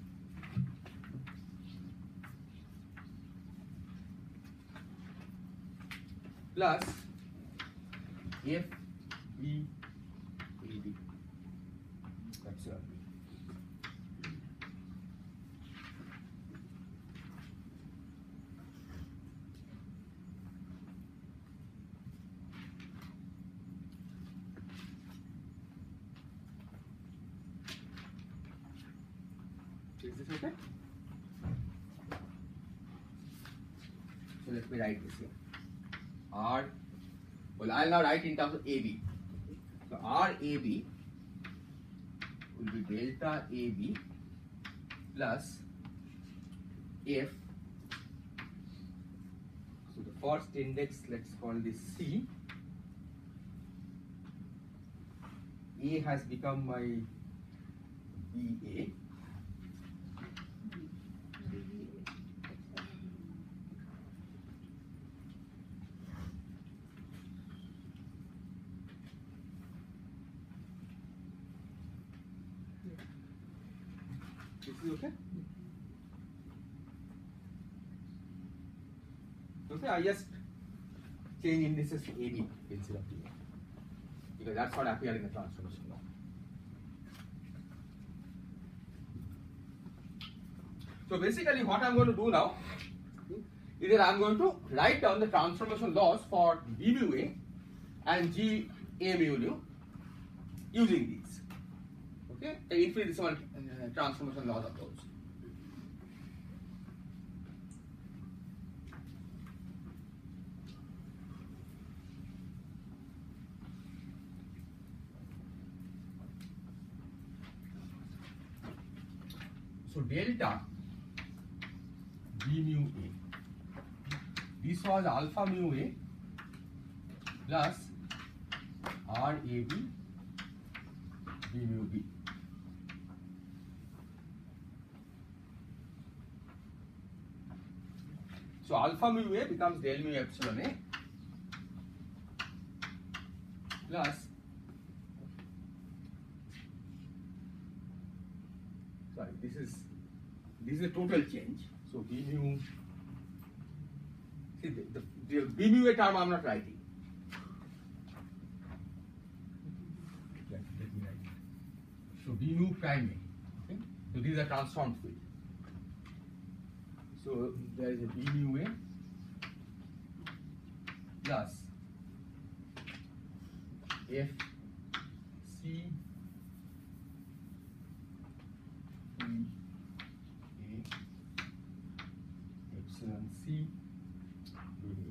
Plus F B A D. That's your Is this okay? So let me write this here. R, well, I'll now write in terms of A B. So R A B will be delta A B plus F. So the first index, let's call this C. A has become my B A. This is okay? Okay, I just change indices to A B instead of D A because that's what appeared in the transformation law. So basically what I'm going to do now is that I'm going to write down the transformation laws for B mu A and G A mu nu using these. Okay, the infinitesimal uh, transformation laws of those. So delta B mu A. This was alpha mu A plus R A B B mu B. So alpha mu A becomes del mu epsilon A plus sorry, this is this is a total change. So B mu, see the, the, the B mu A term I am not writing. Let, let me write. So B mu prime A. Okay? So these are transformed field. So there is a B mu A plus F C E A epsilon C B mu.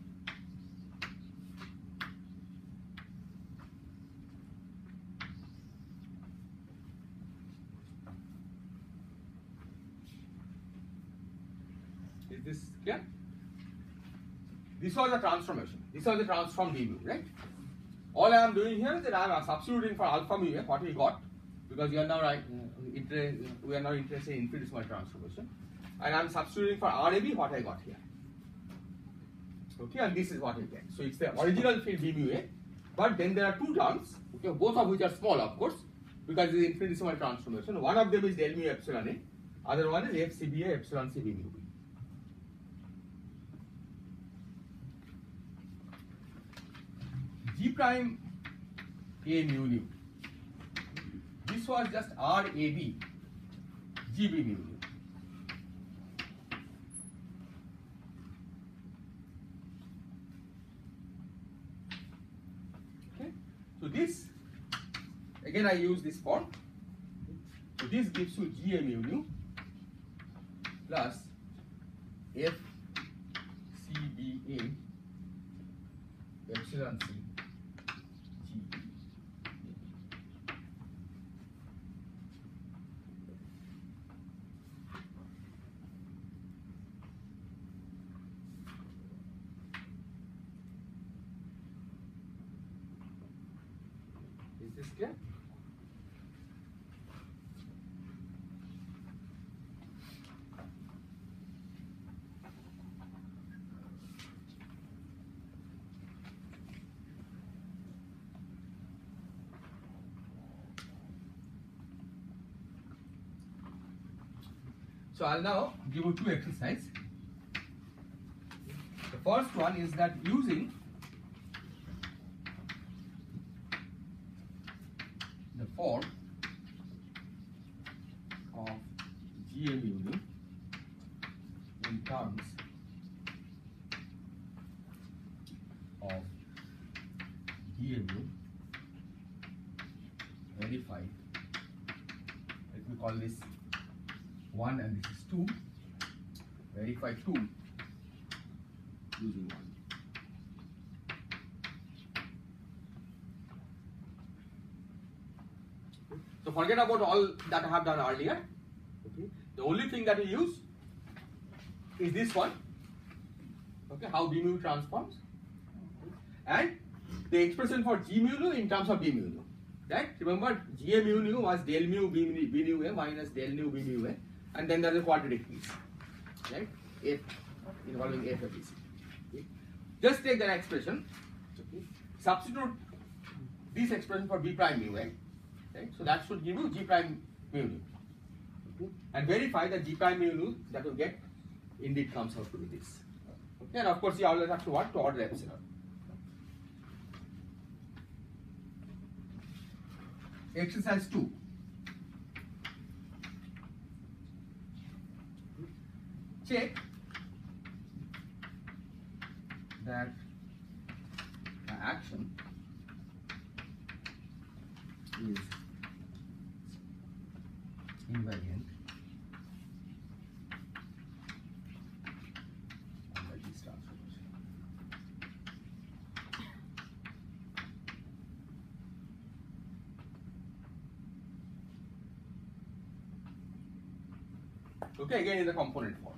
Is this clear? This was a transformation. This was a transformed B mu, right? All I am doing here is that I am substituting for alpha mu A what we got, because we are now right, uh, inter we are now interested in infinitesimal transformation, and I am substituting for R A B what I got here. Okay, and this is what I get. So it's the original field B mu A, but then there are two terms, okay, both of which are small, of course, because it is infinitesimal transformation. One of them is del mu epsilon A, other one is F C B A epsilon C B mu B. G prime A mu nu. This was just R A B, G B mu nu. Okay, so this again I use this form. So this gives you G A mu nu plus F C B A epsilon C G B. Is this clear? So I'll now give you two exercises. The first one is that using the form of G A mu nu in terms of D A mu, verify. Let me call this one and this is two. Verify two using one. So forget about all that I have done earlier. Okay. The only thing that we use is this one. Okay, how B mu transforms, and the expression for G mu nu in terms of B mu nu. Right? Remember, G A mu nu was del mu B mu, B nu A minus del nu B mu A, and then there is a quadratic piece. Right? F involving F of B C. Okay. Just take that expression. Okay. Substitute this expression for B prime mu A. Right? So that should give you G prime mu nu. Okay. And verify that G prime mu nu that you get indeed comes out to be this. Okay. And of course you always have to what? To order epsilon. Exercise two. Check that the action is invariant under this transformation. Okay, again in the component form.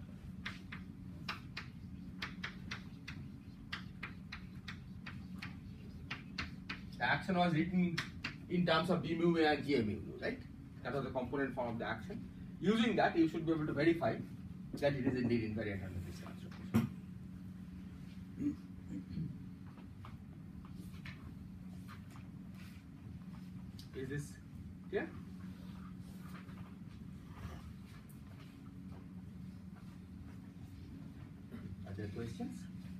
The action was written in terms of B mu A and G A mu nu, right? That was the component form of the action. Using that, you should be able to verify that it is indeed invariant under this transformation. Is this clear? Are there questions?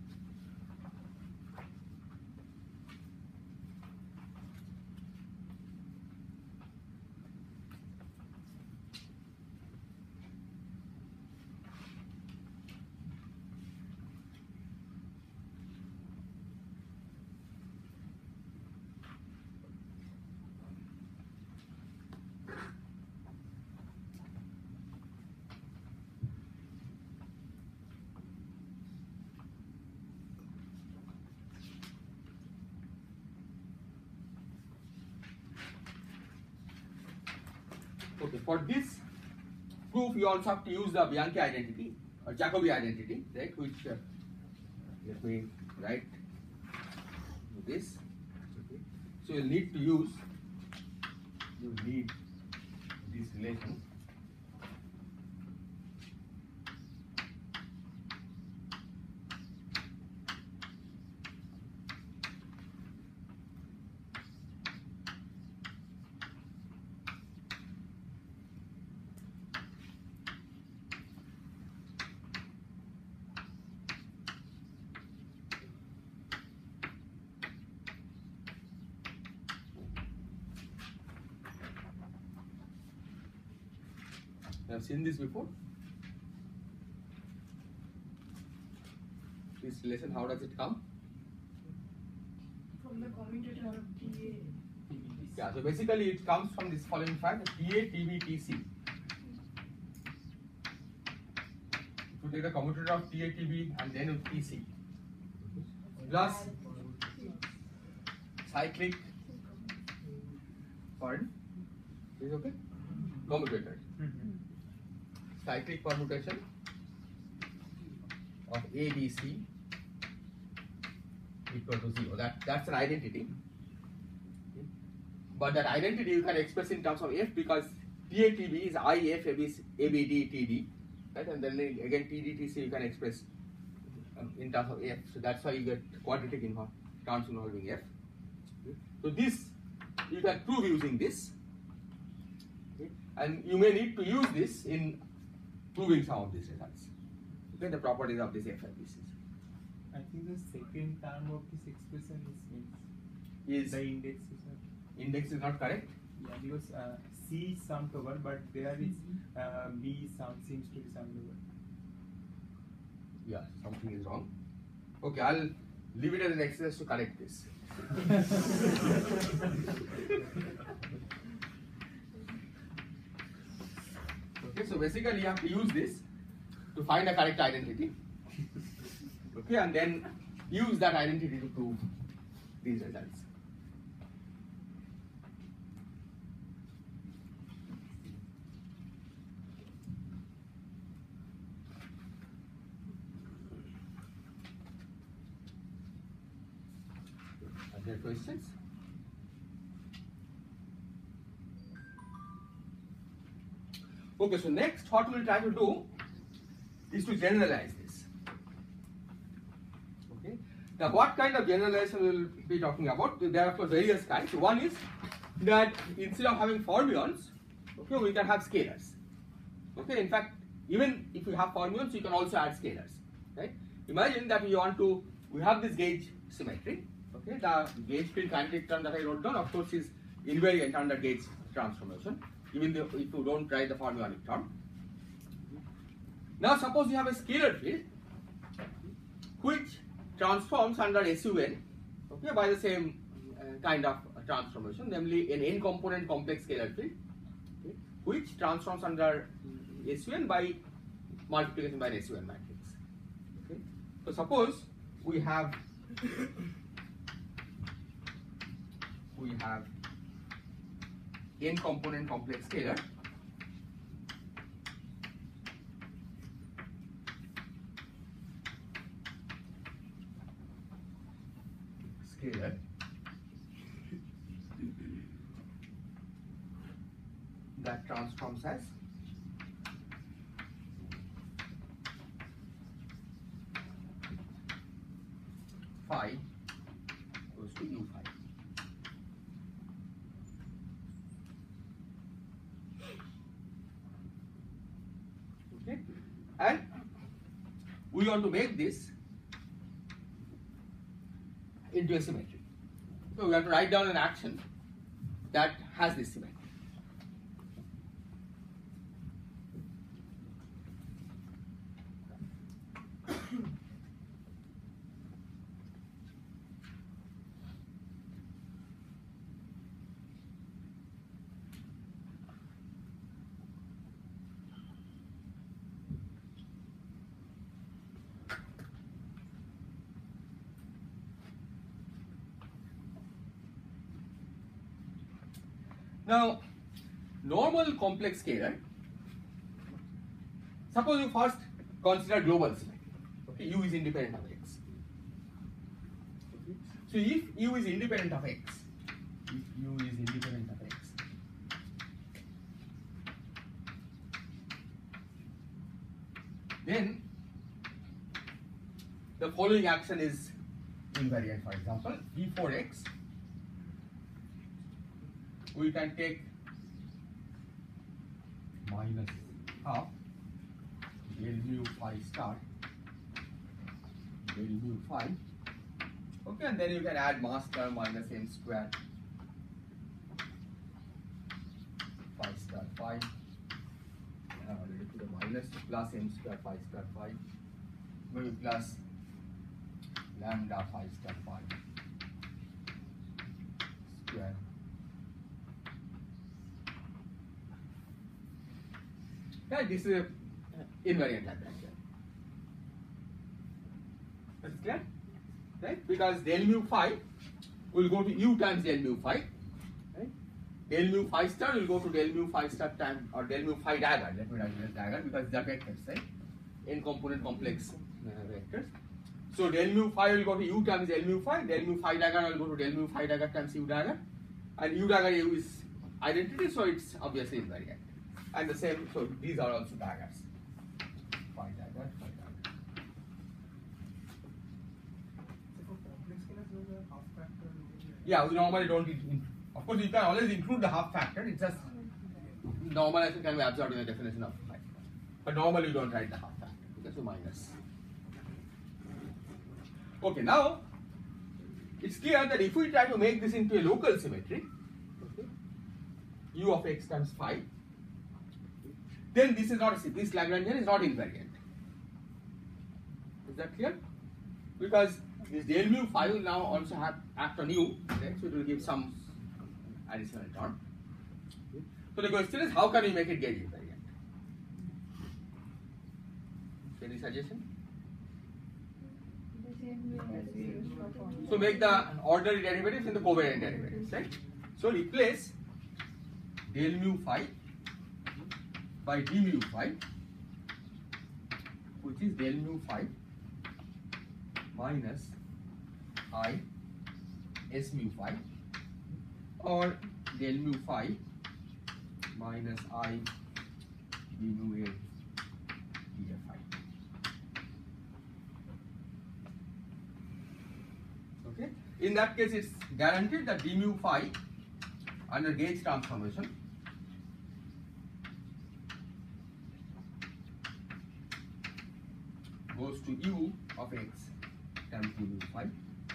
Okay, for this proof, you also have to use the Bianchi identity or Jacobi identity, right? Which uh, let me write this. Okay. So you'll need to use you need this relation. You have seen this before? This relation, how does it come? From the commutator of T A. Yeah, so basically it comes from this following fact, T A, T B, T C. If you take the commutator of T A, T B and then with T C plus cyclic, pardon, is okay? Commutator. Cyclic permutation of A, B, C equal to zero. That, that's an identity. But that identity you can express in terms of F because T A T B is I F A B A B D T D, right? And then again T D T C you can express um, in terms of F. So that's why you get quadratic in terms involving F. So this you can prove using this, okay? And you may need to use this in proving some of these results. Okay, the properties of these F I B Cs. I think the second term of this expression is means Is the index is not. index is not correct? Yeah, because uh, C is summed over, but there is uh, B sum seems to be summed over. Yeah, something is wrong. Okay, I'll leave it as an exercise to correct this. Okay, so basically you have to use this to find a correct identity. Okay, and then use that identity to prove these results. Are there questions? Okay, so next what we will try to do is to generalize this. Okay. Now what kind of generalization we will be talking about? There are of course various kinds. One is that instead of having fermions, okay, we can have scalars. Okay, in fact, even if we have fermions, you can also add scalars. Right? Imagine that we want to, we have this gauge symmetry. Okay, the gauge field kinetic term that I wrote down, of course, is invariant under gauge transformation, even though if you don't write the fermionic term. Now, suppose you have a scalar field which transforms under S U N, okay, by the same uh, kind of transformation, namely an n-component complex scalar field, okay, which transforms under S U N by multiplication by an S U N matrix. Okay. So, suppose we have we have n-component complex scalar scalar that transforms as phi goes to u phi. Okay, and we want to make this into a symmetry. So we have to write down an action that has this symmetry. Now, normal complex scalar, suppose you first consider global symmetry. Okay, U is independent of X. Okay. So if U is independent of X, if U is independent of X, then the following action is invariant. For example, V four X, we can take minus half del mu phi star del mu phi. Okay, and then you can add mass term minus m square phi star phi uh, minus plus m square phi square phi maybe plus lambda phi square phi square. Yeah, this is a invariant Lagrangian. That's clear? Right? Because del mu phi will go to u times del mu phi. Right? Del mu phi star will go to del mu phi star time or del mu phi dagger. Let me write it as dagger because they are vectors, right? N component complex uh, vectors. So del mu phi will go to u times del mu phi. Del mu phi dagger will go to del mu phi dagger times u dagger. And u dagger u is identity, so it's obviously invariant. And the same, so these are also daggers. Phi dagger, phi dagger. So for complex scalars, there's a half factor. Yeah, we normally don't. In, of course, you can always include the half factor. It's just normalization can be absorbed in the definition of phi. But normally you don't write the half factor because you minus. Okay, now it's clear that if we try to make this into a local symmetry, okay, u of x times phi, then this is not a, this Lagrangian is not invariant. Is that clear? Because this del mu phi will now also have act on u, right? So it will give some additional term. So the question is, how can we make it get invariant? Any suggestion? The same way as we used for formula. So make the ordinary derivatives in the covariant derivatives, right? So replace del mu phi by d mu phi, which is del mu phi minus I s mu phi, or del mu phi minus I d mu a d phi. Okay. In that case, it's guaranteed that d mu phi under gauge transformation goes to u of x times d mu phi.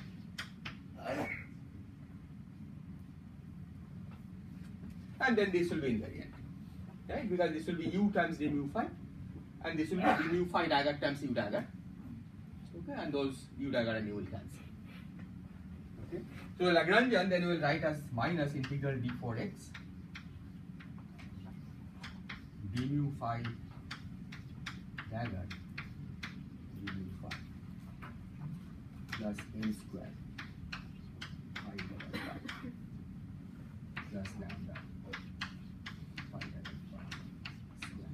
And then this will be invariant, right? Because this will be u times d mu phi, and this will be d mu phi dagger times u dagger. Okay, and those u dagger and u will cancel. Okay, so the Lagrangian then we will write as minus integral d four x d mu phi dagger d mu phi plus n square phi dagger phi plus lambda phi dagger phi square.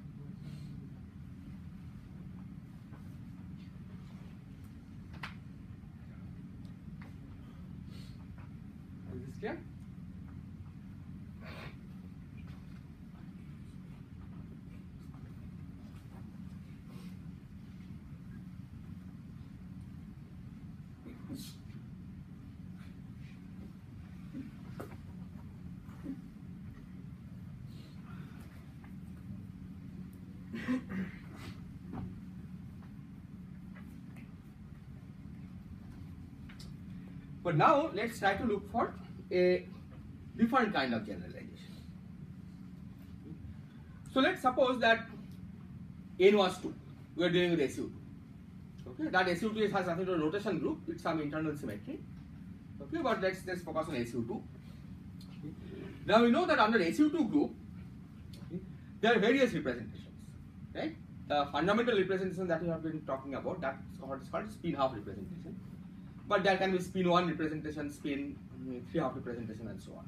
Is this clear? But now let's try to look for a different kind of generalization. So let's suppose that n was two. We are dealing with S U two. Okay, that S U two has nothing to do with rotation group. It's some internal symmetry. Okay, but let's just focus on S U two. Now we know that under S U two group, there are various representations, right? The fundamental representation that we have been talking about, that's what is called spin half representation. But there can be spin one representation, spin three half representation, and so on.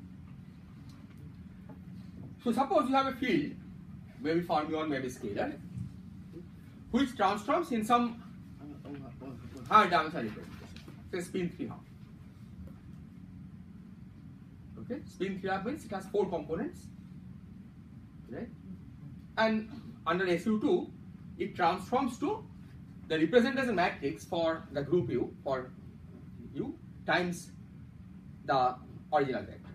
So suppose you have a field, maybe fermion, maybe scalar, which transforms in some higher dimensional representation, say spin three half. Okay, spin three half means it has four components, right? And under S U two, it transforms to the representation matrix for the group U for U times the original vector.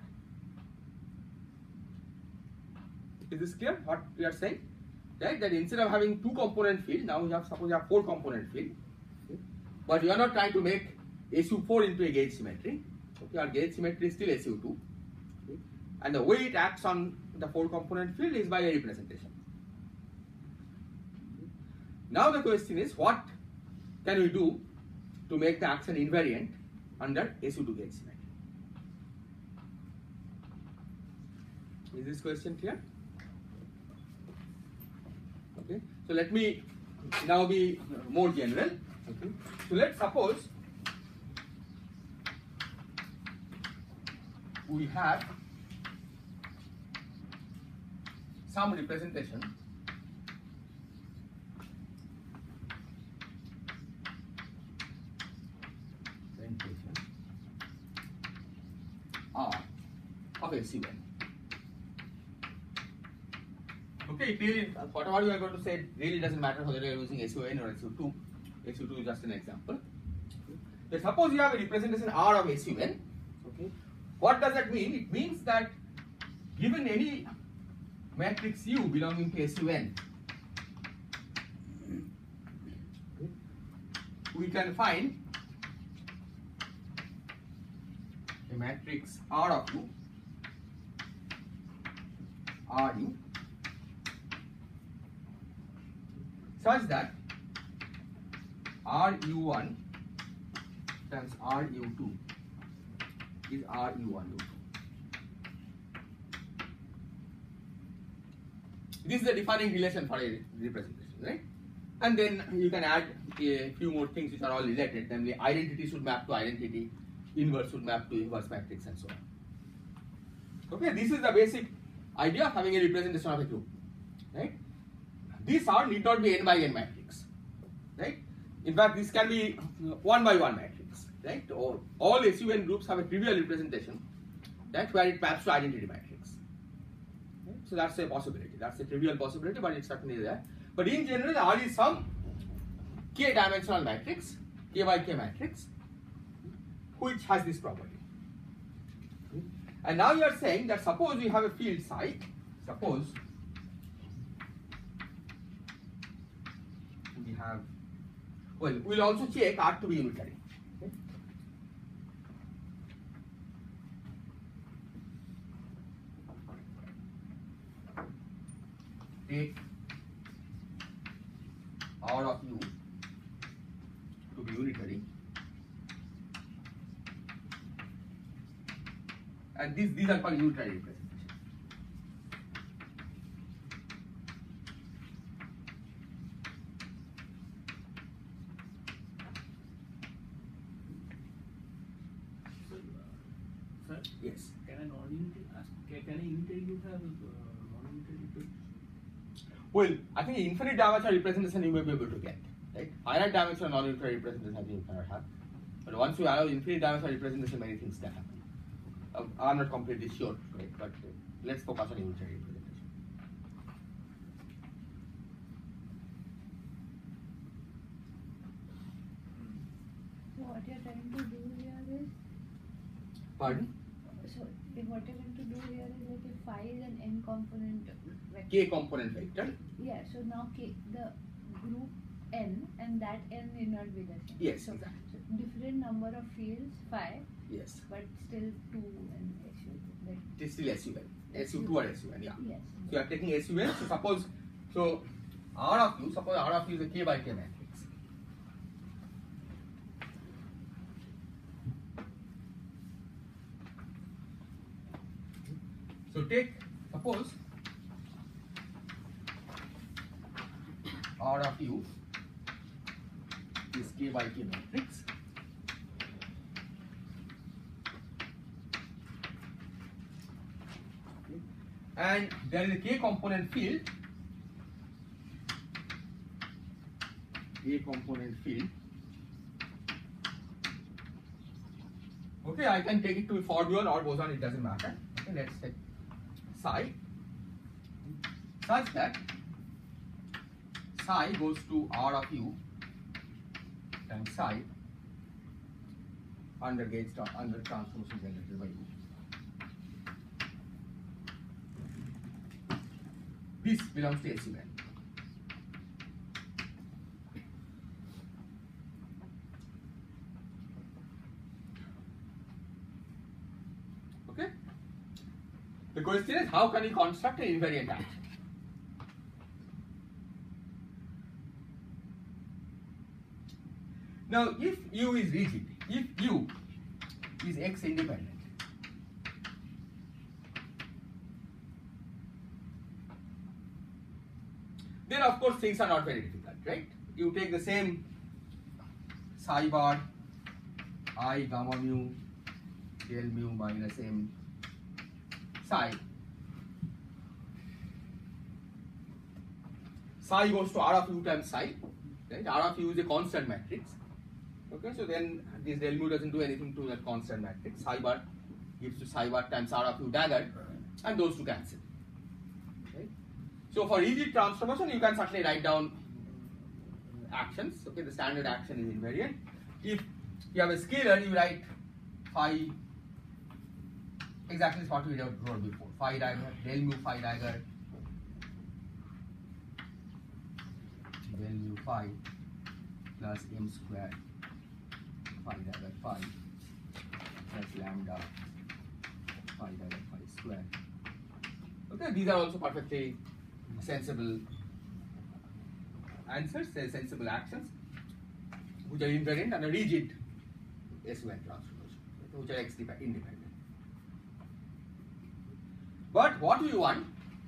Is this clear what we are saying? Right? That instead of having two component field, now we have suppose we have four component field. Okay? But we are not trying to make S U four into a gauge symmetry. Okay, our gauge symmetry is still S U two. Okay? And the way it acts on the four component field is by a representation. Now the question is, what can we do to make the action invariant under S U two gauge symmetry? Is this question clear? Okay. So let me now be more general. Okay. So let's suppose we have some representation R of S U N. Okay, it really, whatever you are going to say, really doesn't matter whether you are using S U N or S U two. S U two is just an example. So suppose you have a representation R of S U N. Okay. What does that mean? It means that given any matrix U belonging to S U N, we can find a matrix R of U, R U, such that R U one times R U two is R U one U two. This is the defining relation for a representation, right? And then you can add a few more things which are all related. Then the identity should map to identity, inverse should map to inverse matrix, and so on. Okay, this is the basic idea of having a representation of a group, right? This R need not be n by n matrix, right? In fact, this can be one by one matrix, right? Or all S U N groups have a trivial representation, that's where it maps to identity matrix. Okay? So that's a possibility. That's a trivial possibility, but it's certainly there. But in general, R is some k dimensional matrix, k by k matrix, which has this property. And now you are saying that suppose we have a field psi, suppose we have, well, we'll also check R to be unitary. Okay? Take R of U to be unitary, and these these are called unitary representations. Sir, Yes. can a non-unitary can can a unitary group have uh, non-unitary representation? Well, I think infinite dimensional representation you may be able to get, right? Finite dimensional non-unitary representation I think you cannot have. But once you allow infinite dimensional representation, many things can happen. Uh, I'm not completely sure, right? But uh, let's focus on unitary representation. So what you're trying to do here is, Pardon? so if what you're going to do here is like if phi is an n component vector. K component vector. Yeah, so now K, the group n and that n need not be the same. Yes, so, exactly. so different number of fields phi, Yes. but still two and S U. Like, It is still S U N. S U two or S U N, yeah. yes. So you are taking S U N. So suppose, so R of U, suppose R of U is a K by K matrix. So take, suppose R of U is K by K matrix. And there is a K component field, K component field. Okay, I can take it to fermion or boson, it doesn't matter. Okay, let's take psi such that psi goes to R of U and psi under gauge under transformation generated by U. This belongs to S U N. Okay? The question is, how can you construct an invariant action? Now, if U is rigid, if U is X independent, then of course things are not very difficult, right? You take the same psi bar I gamma mu del mu minus m psi. Psi goes to R of u times psi, right? R of u is a constant matrix. Okay, so then this del mu doesn't do anything to that constant matrix. Psi bar gives to psi bar times R of u dagger, and those two cancel. Right? So for rigid transformation, you can certainly write down actions. Okay, the standard action is invariant. If you have a scalar, you write phi exactly what we wrote before. Phi dagger, del mu phi dagger, del mu phi plus m square phi dagger phi plus lambda phi dagger phi square. Okay, these are also perfectly sensible answers, sensible actions, which are invariant and a rigid S U N transformation, which are X independent. But what we want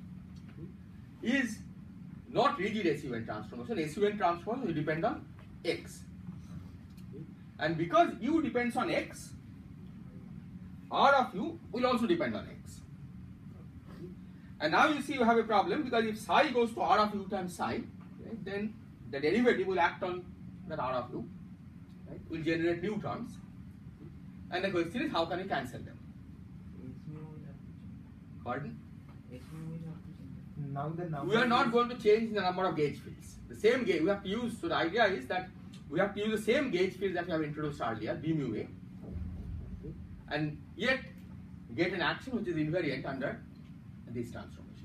is not rigid S U N transformation. S U N transformation will depend on X. And because U depends on X, R of U will also depend on X. And now you see you have a problem, because if psi goes to R of U times psi, right, then the derivative will act on that R of U, right, will generate new terms. And the question is, how can you cancel them? Pardon? Now the number We are not going to change the number of gauge fields. The same gauge we have to use. So the idea is that we have to use the same gauge fields that we have introduced earlier, B mu A, and yet get an action which is invariant under this transformation.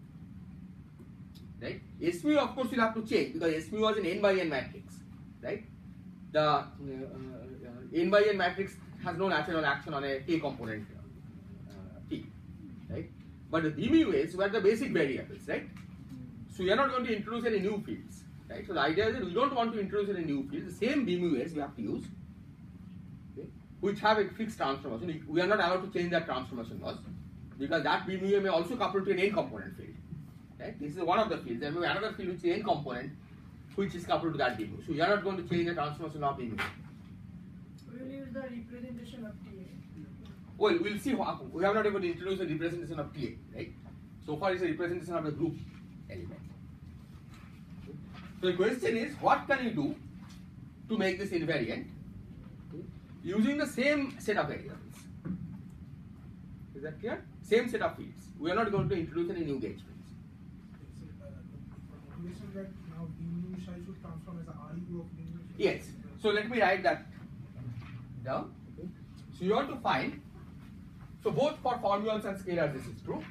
Right? S mu of course will have to change, because S mu was an n by n matrix. Right? The uh, uh, n by n matrix has no natural action on a k component uh, T. Right? But the B mu A's were the basic variables, right? So we are not going to introduce any new fields, right? So the idea is that we don't want to introduce any new fields. The same B mu A's we have to use, okay, which have a fixed transformation. We are not allowed to change that transformation laws, because that B mu A may also couple to an n component field, right? This is one of the fields. There may be another field which is n component, which is coupled to that B mu. So we are not going to change the transformation of B mu A. We will use the representation of T A. Well, we'll see. How, we have not even introduced a representation of T A, right? So far, it's a representation of the group element. So the question is, what can you do to make this invariant using the same set of variables? Is that clear? Same set of fields. We are not going to introduce any new gauge fields. Motivation that now B mu psi should transform as a R U of B mu psi. Yes. So let me write that down. So you want to find. So both for formulas and scalars this is true.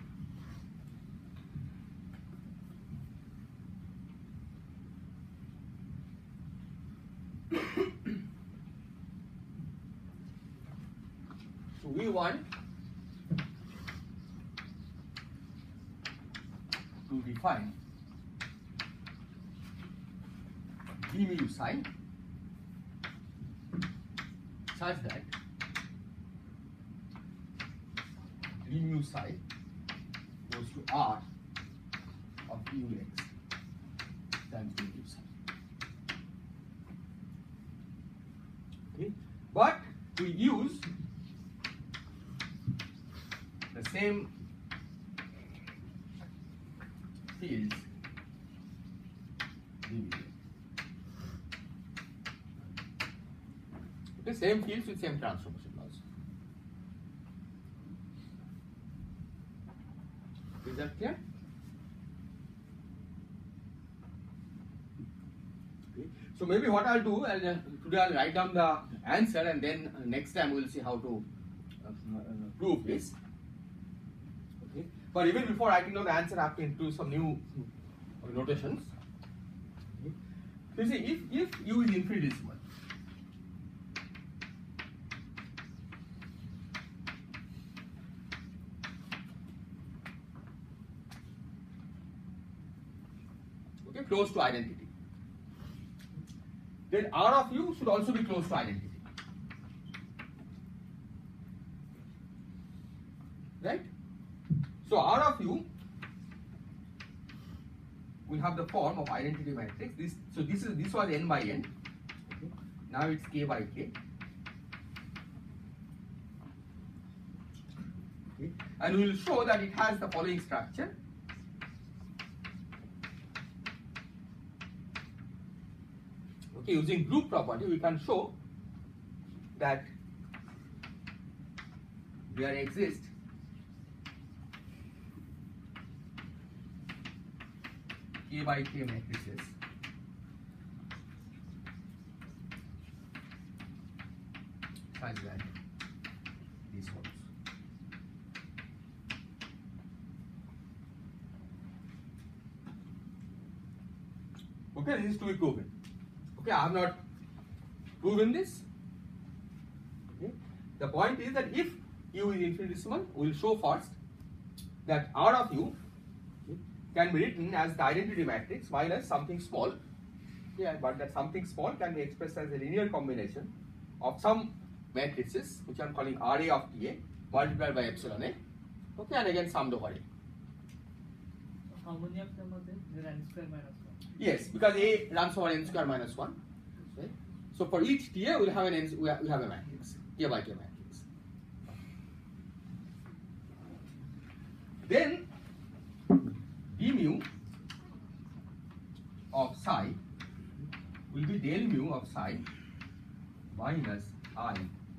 So we want to define B mu psi such that B mu psi goes to R of U x times B mu psi. Okay, but we use the same fields B mu A. Okay, same fields with same transformation laws. Is that clear? Okay. So maybe what I'll do, I'll, uh, today I'll write down the answer, and then uh, next time we'll see how to uh, uh, prove this. Okay. But even before writing down the answer, I have to introduce some new uh, notations. Okay. So you see, if, if U is infinitesimal, close to identity, then R of u should also be close to identity. Right? So R of u will have the form of identity matrix. This so this is this was n by n. Okay. Now it's k by k. Okay. And we will show that it has the following structure. Okay, using group property, we can show that there exist k by k matrices such that this holds. Okay, this is to be proven. Okay, I have not proven this. Okay. The point is that if u is infinitesimal, we will show first that R of u can be written as the identity matrix minus something small. Yeah, but that something small can be expressed as a linear combination of some matrices, which I am calling R A of T A multiplied by epsilon A. Okay, and again summed over A. How many of them are there? There are n square minus one. Yes, because A runs over n square minus one. Right? So for each T A, we will have an n, we have, we have a matrix, K by K matrix. Then d mu of psi will be del mu of psi minus I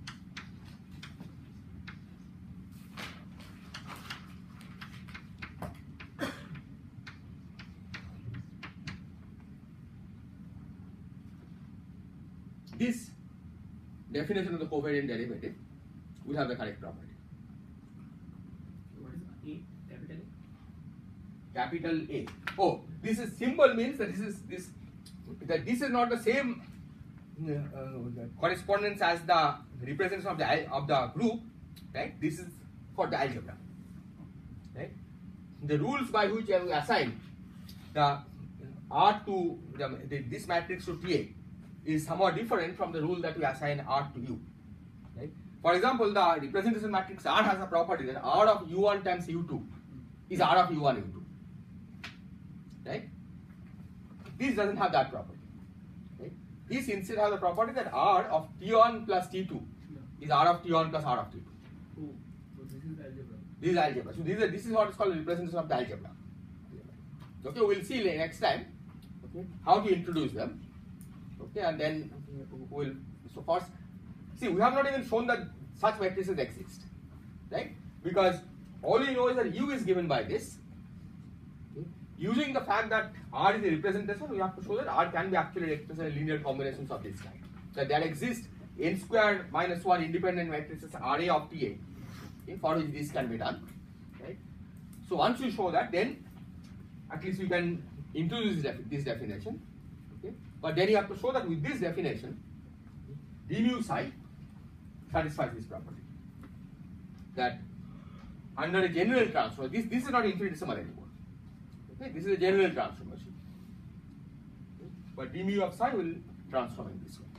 this definition of the covariant derivative will have the correct property. What is A? Capital A? Capital A. Oh, this is symbol means that this is this that this is not the same uh, uh, correspondence as the representation of the al- of the group, right? This is for the algebra, right? The rules by which I will assign the R to the, the, this matrix to T A is somewhat different from the rule that we assign R to U, right? For example, the representation matrix R has a property that R of U one times U two is R of U one U two, right? This doesn't have that property, right? This instead has the property that R of T one plus T two is R of T one plus R of T two. Oh, so this is algebra. This is algebra. So this is, this is what is called the representation of the algebra. Okay, we'll see next time, okay, how to introduce them. Okay, and then we'll, so first, see, we have not even shown that such matrices exist, right? Because all we know is that U is given by this. Okay. Using the fact that R is a representation, we have to show that R can be actually expressed in linear combinations of this kind. That there exist n squared minus one independent matrices R A of T A, okay, for which this can be done, right? So once we show that, then at least we can introduce this, this definition. Okay? But then you have to show that with this definition, d mu psi satisfies this property. That under a general transform, this, this is not infinitesimal anymore. Okay? This is a general transformation. Okay? But d mu of psi will transform in this way.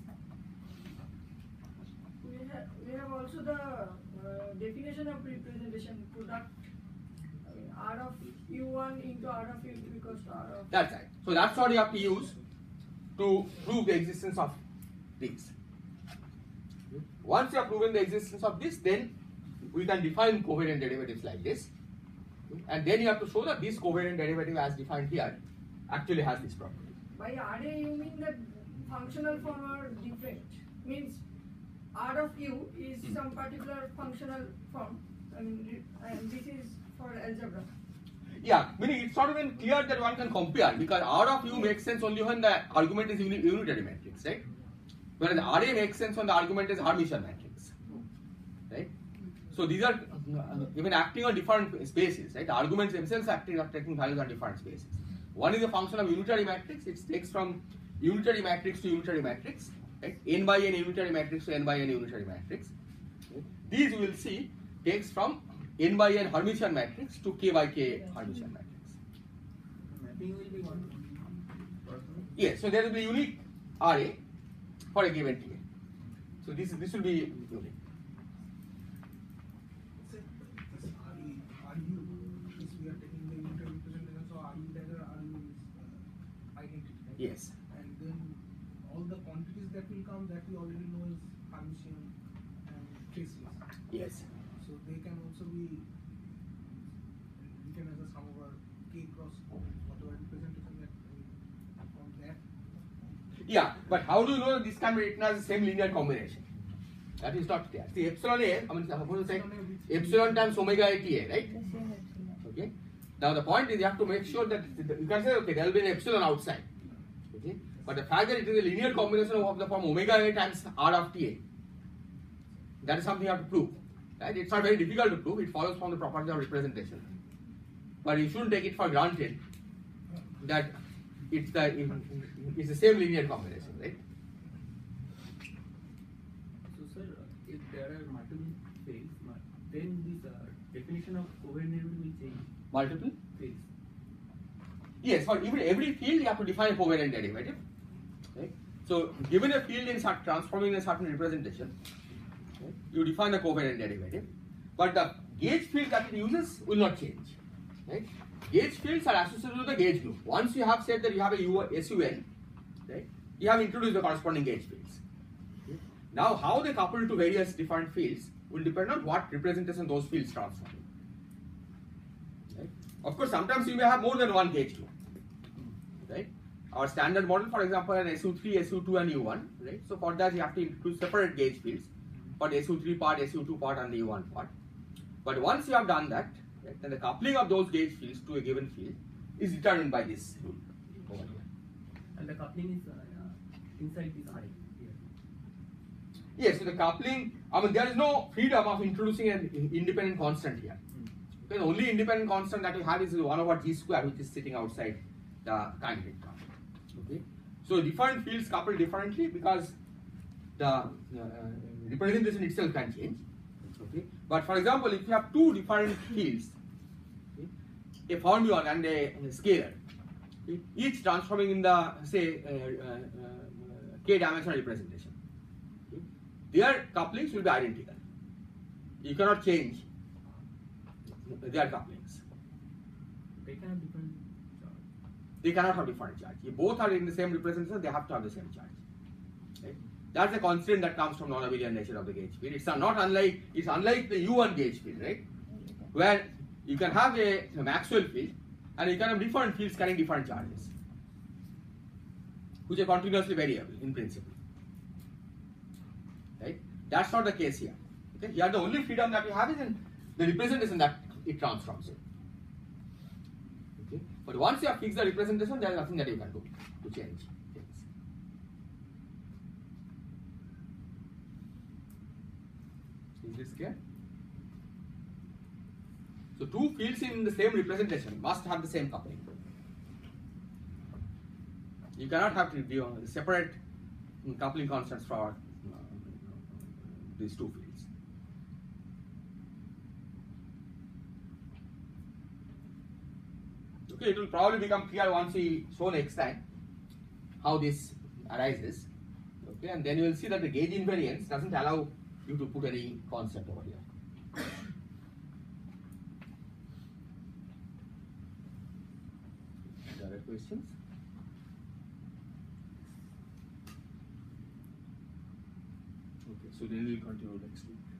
We have, we have also the uh, definition of representation product. I mean, R of U one into R of U two equals to R of. That's right. So that's what you have to use to prove the existence of these. Once you have proven the existence of this, then we can define covariant derivatives like this. And then you have to show that this covariant derivative as defined here actually has this property. By R A you mean that functional form are different. Means R of U is Hmm. some particular functional form. I mean, and this is for algebra. Yeah, meaning it's not even clear that one can compare because R of U makes sense only when the argument is uni unitary matrix, right? Whereas R A makes sense when the argument is Hermitian matrix, right? So these are uh, even acting on different spaces, right? The arguments themselves acting are taking values on different spaces. One is a function of unitary matrix; it takes from unitary matrix to unitary matrix, right? N by n unitary matrix to n by n unitary matrix. Okay? These we will see takes from n by n Hermitian matrix to k by k Hermitian matrix. Mapping will be one. Yes, so there will be unique R A for a given T A. So this this will be unique. So, this R E, R U, is we are taking the unit representation, so R U dagger, R U is uh, identity. Right? Yes. And then all the quantities that will come, that we already know is Hermitian and traceless. Yes. So they can also be written as a sum over K cross whatever representation that we from that. Yeah, but how do you know that this can be written as the same linear combination? That is not clear. See, epsilon A, I mean, suppose you say epsilon times omega A T A, right? The same epsilon. Okay. Now the point is you have to make sure that you can say, okay, there will be an epsilon outside. Okay. But the fact that it is a linear combination of the form omega A times R of T A, that is something you have to prove. Right? It's not very difficult to prove. It follows from the property of representation. But you shouldn't take it for granted that it's the it's the same linear combination, right? So, sir, uh, if there are multiple fields, mu- then this uh, definition of covariant derivative will change. Multiple? Fields. Yes, for even every field you have to define a covariant derivative. Right? So, given a field in such transforming a certain representation, right, you define the covariant derivative, but the gauge field that it uses will not change. Right? Gauge fields are associated with the gauge group. Once you have said that you have a U S U N, right, you have introduced the corresponding gauge fields. Okay? Now, how they couple to various different fields will depend on what representation those fields transform. Right? Of course, sometimes you may have more than one gauge group. Right? Our standard model, for example, an S U three, S U two, and U one. Right? So for that, you have to include separate gauge fields for the S U three part, S U two part, and the U one part. But once you have done that, right, then the coupling of those gauge fields to a given field is determined by this rule over here. And the coupling is uh, uh, inside this I here. Yes, so the coupling, I mean, there is no freedom of introducing an independent constant here. Okay, the only independent constant that you have is one over g square, which is sitting outside the candidate term. Okay, so different fields couple differently because the uh, representation itself can change. Okay, but for example, if you have two different fields, okay, a fermion and a, a scalar, okay, each transforming in the say uh, uh, uh, k dimensional representation, okay, their couplings will be identical. You cannot change their couplings. They can have different charge. They cannot have different charge. If both are in the same representation, they have to have the same charge. Right? That's the constraint that comes from non-abelian nature of the gauge field. It's not unlike it's unlike the U one gauge field, right? Where you can have a, a Maxwell field and you can have different fields carrying different charges, which are continuously variable in principle. Right? That's not the case here. Okay? Here the only freedom that you have is in the representation that it transforms in. Okay? But once you have fixed the representation, there is nothing that you can do to change things. Is this clear? So two fields in the same representation must have the same coupling. You cannot have to be on separate coupling constants for uh, these two fields. Okay, it will probably become clear once we show next time how this arises. Okay, and then you will see that the gauge invariance doesn't allow you to put any concept over here. Other questions? Okay, so then we will continue next week.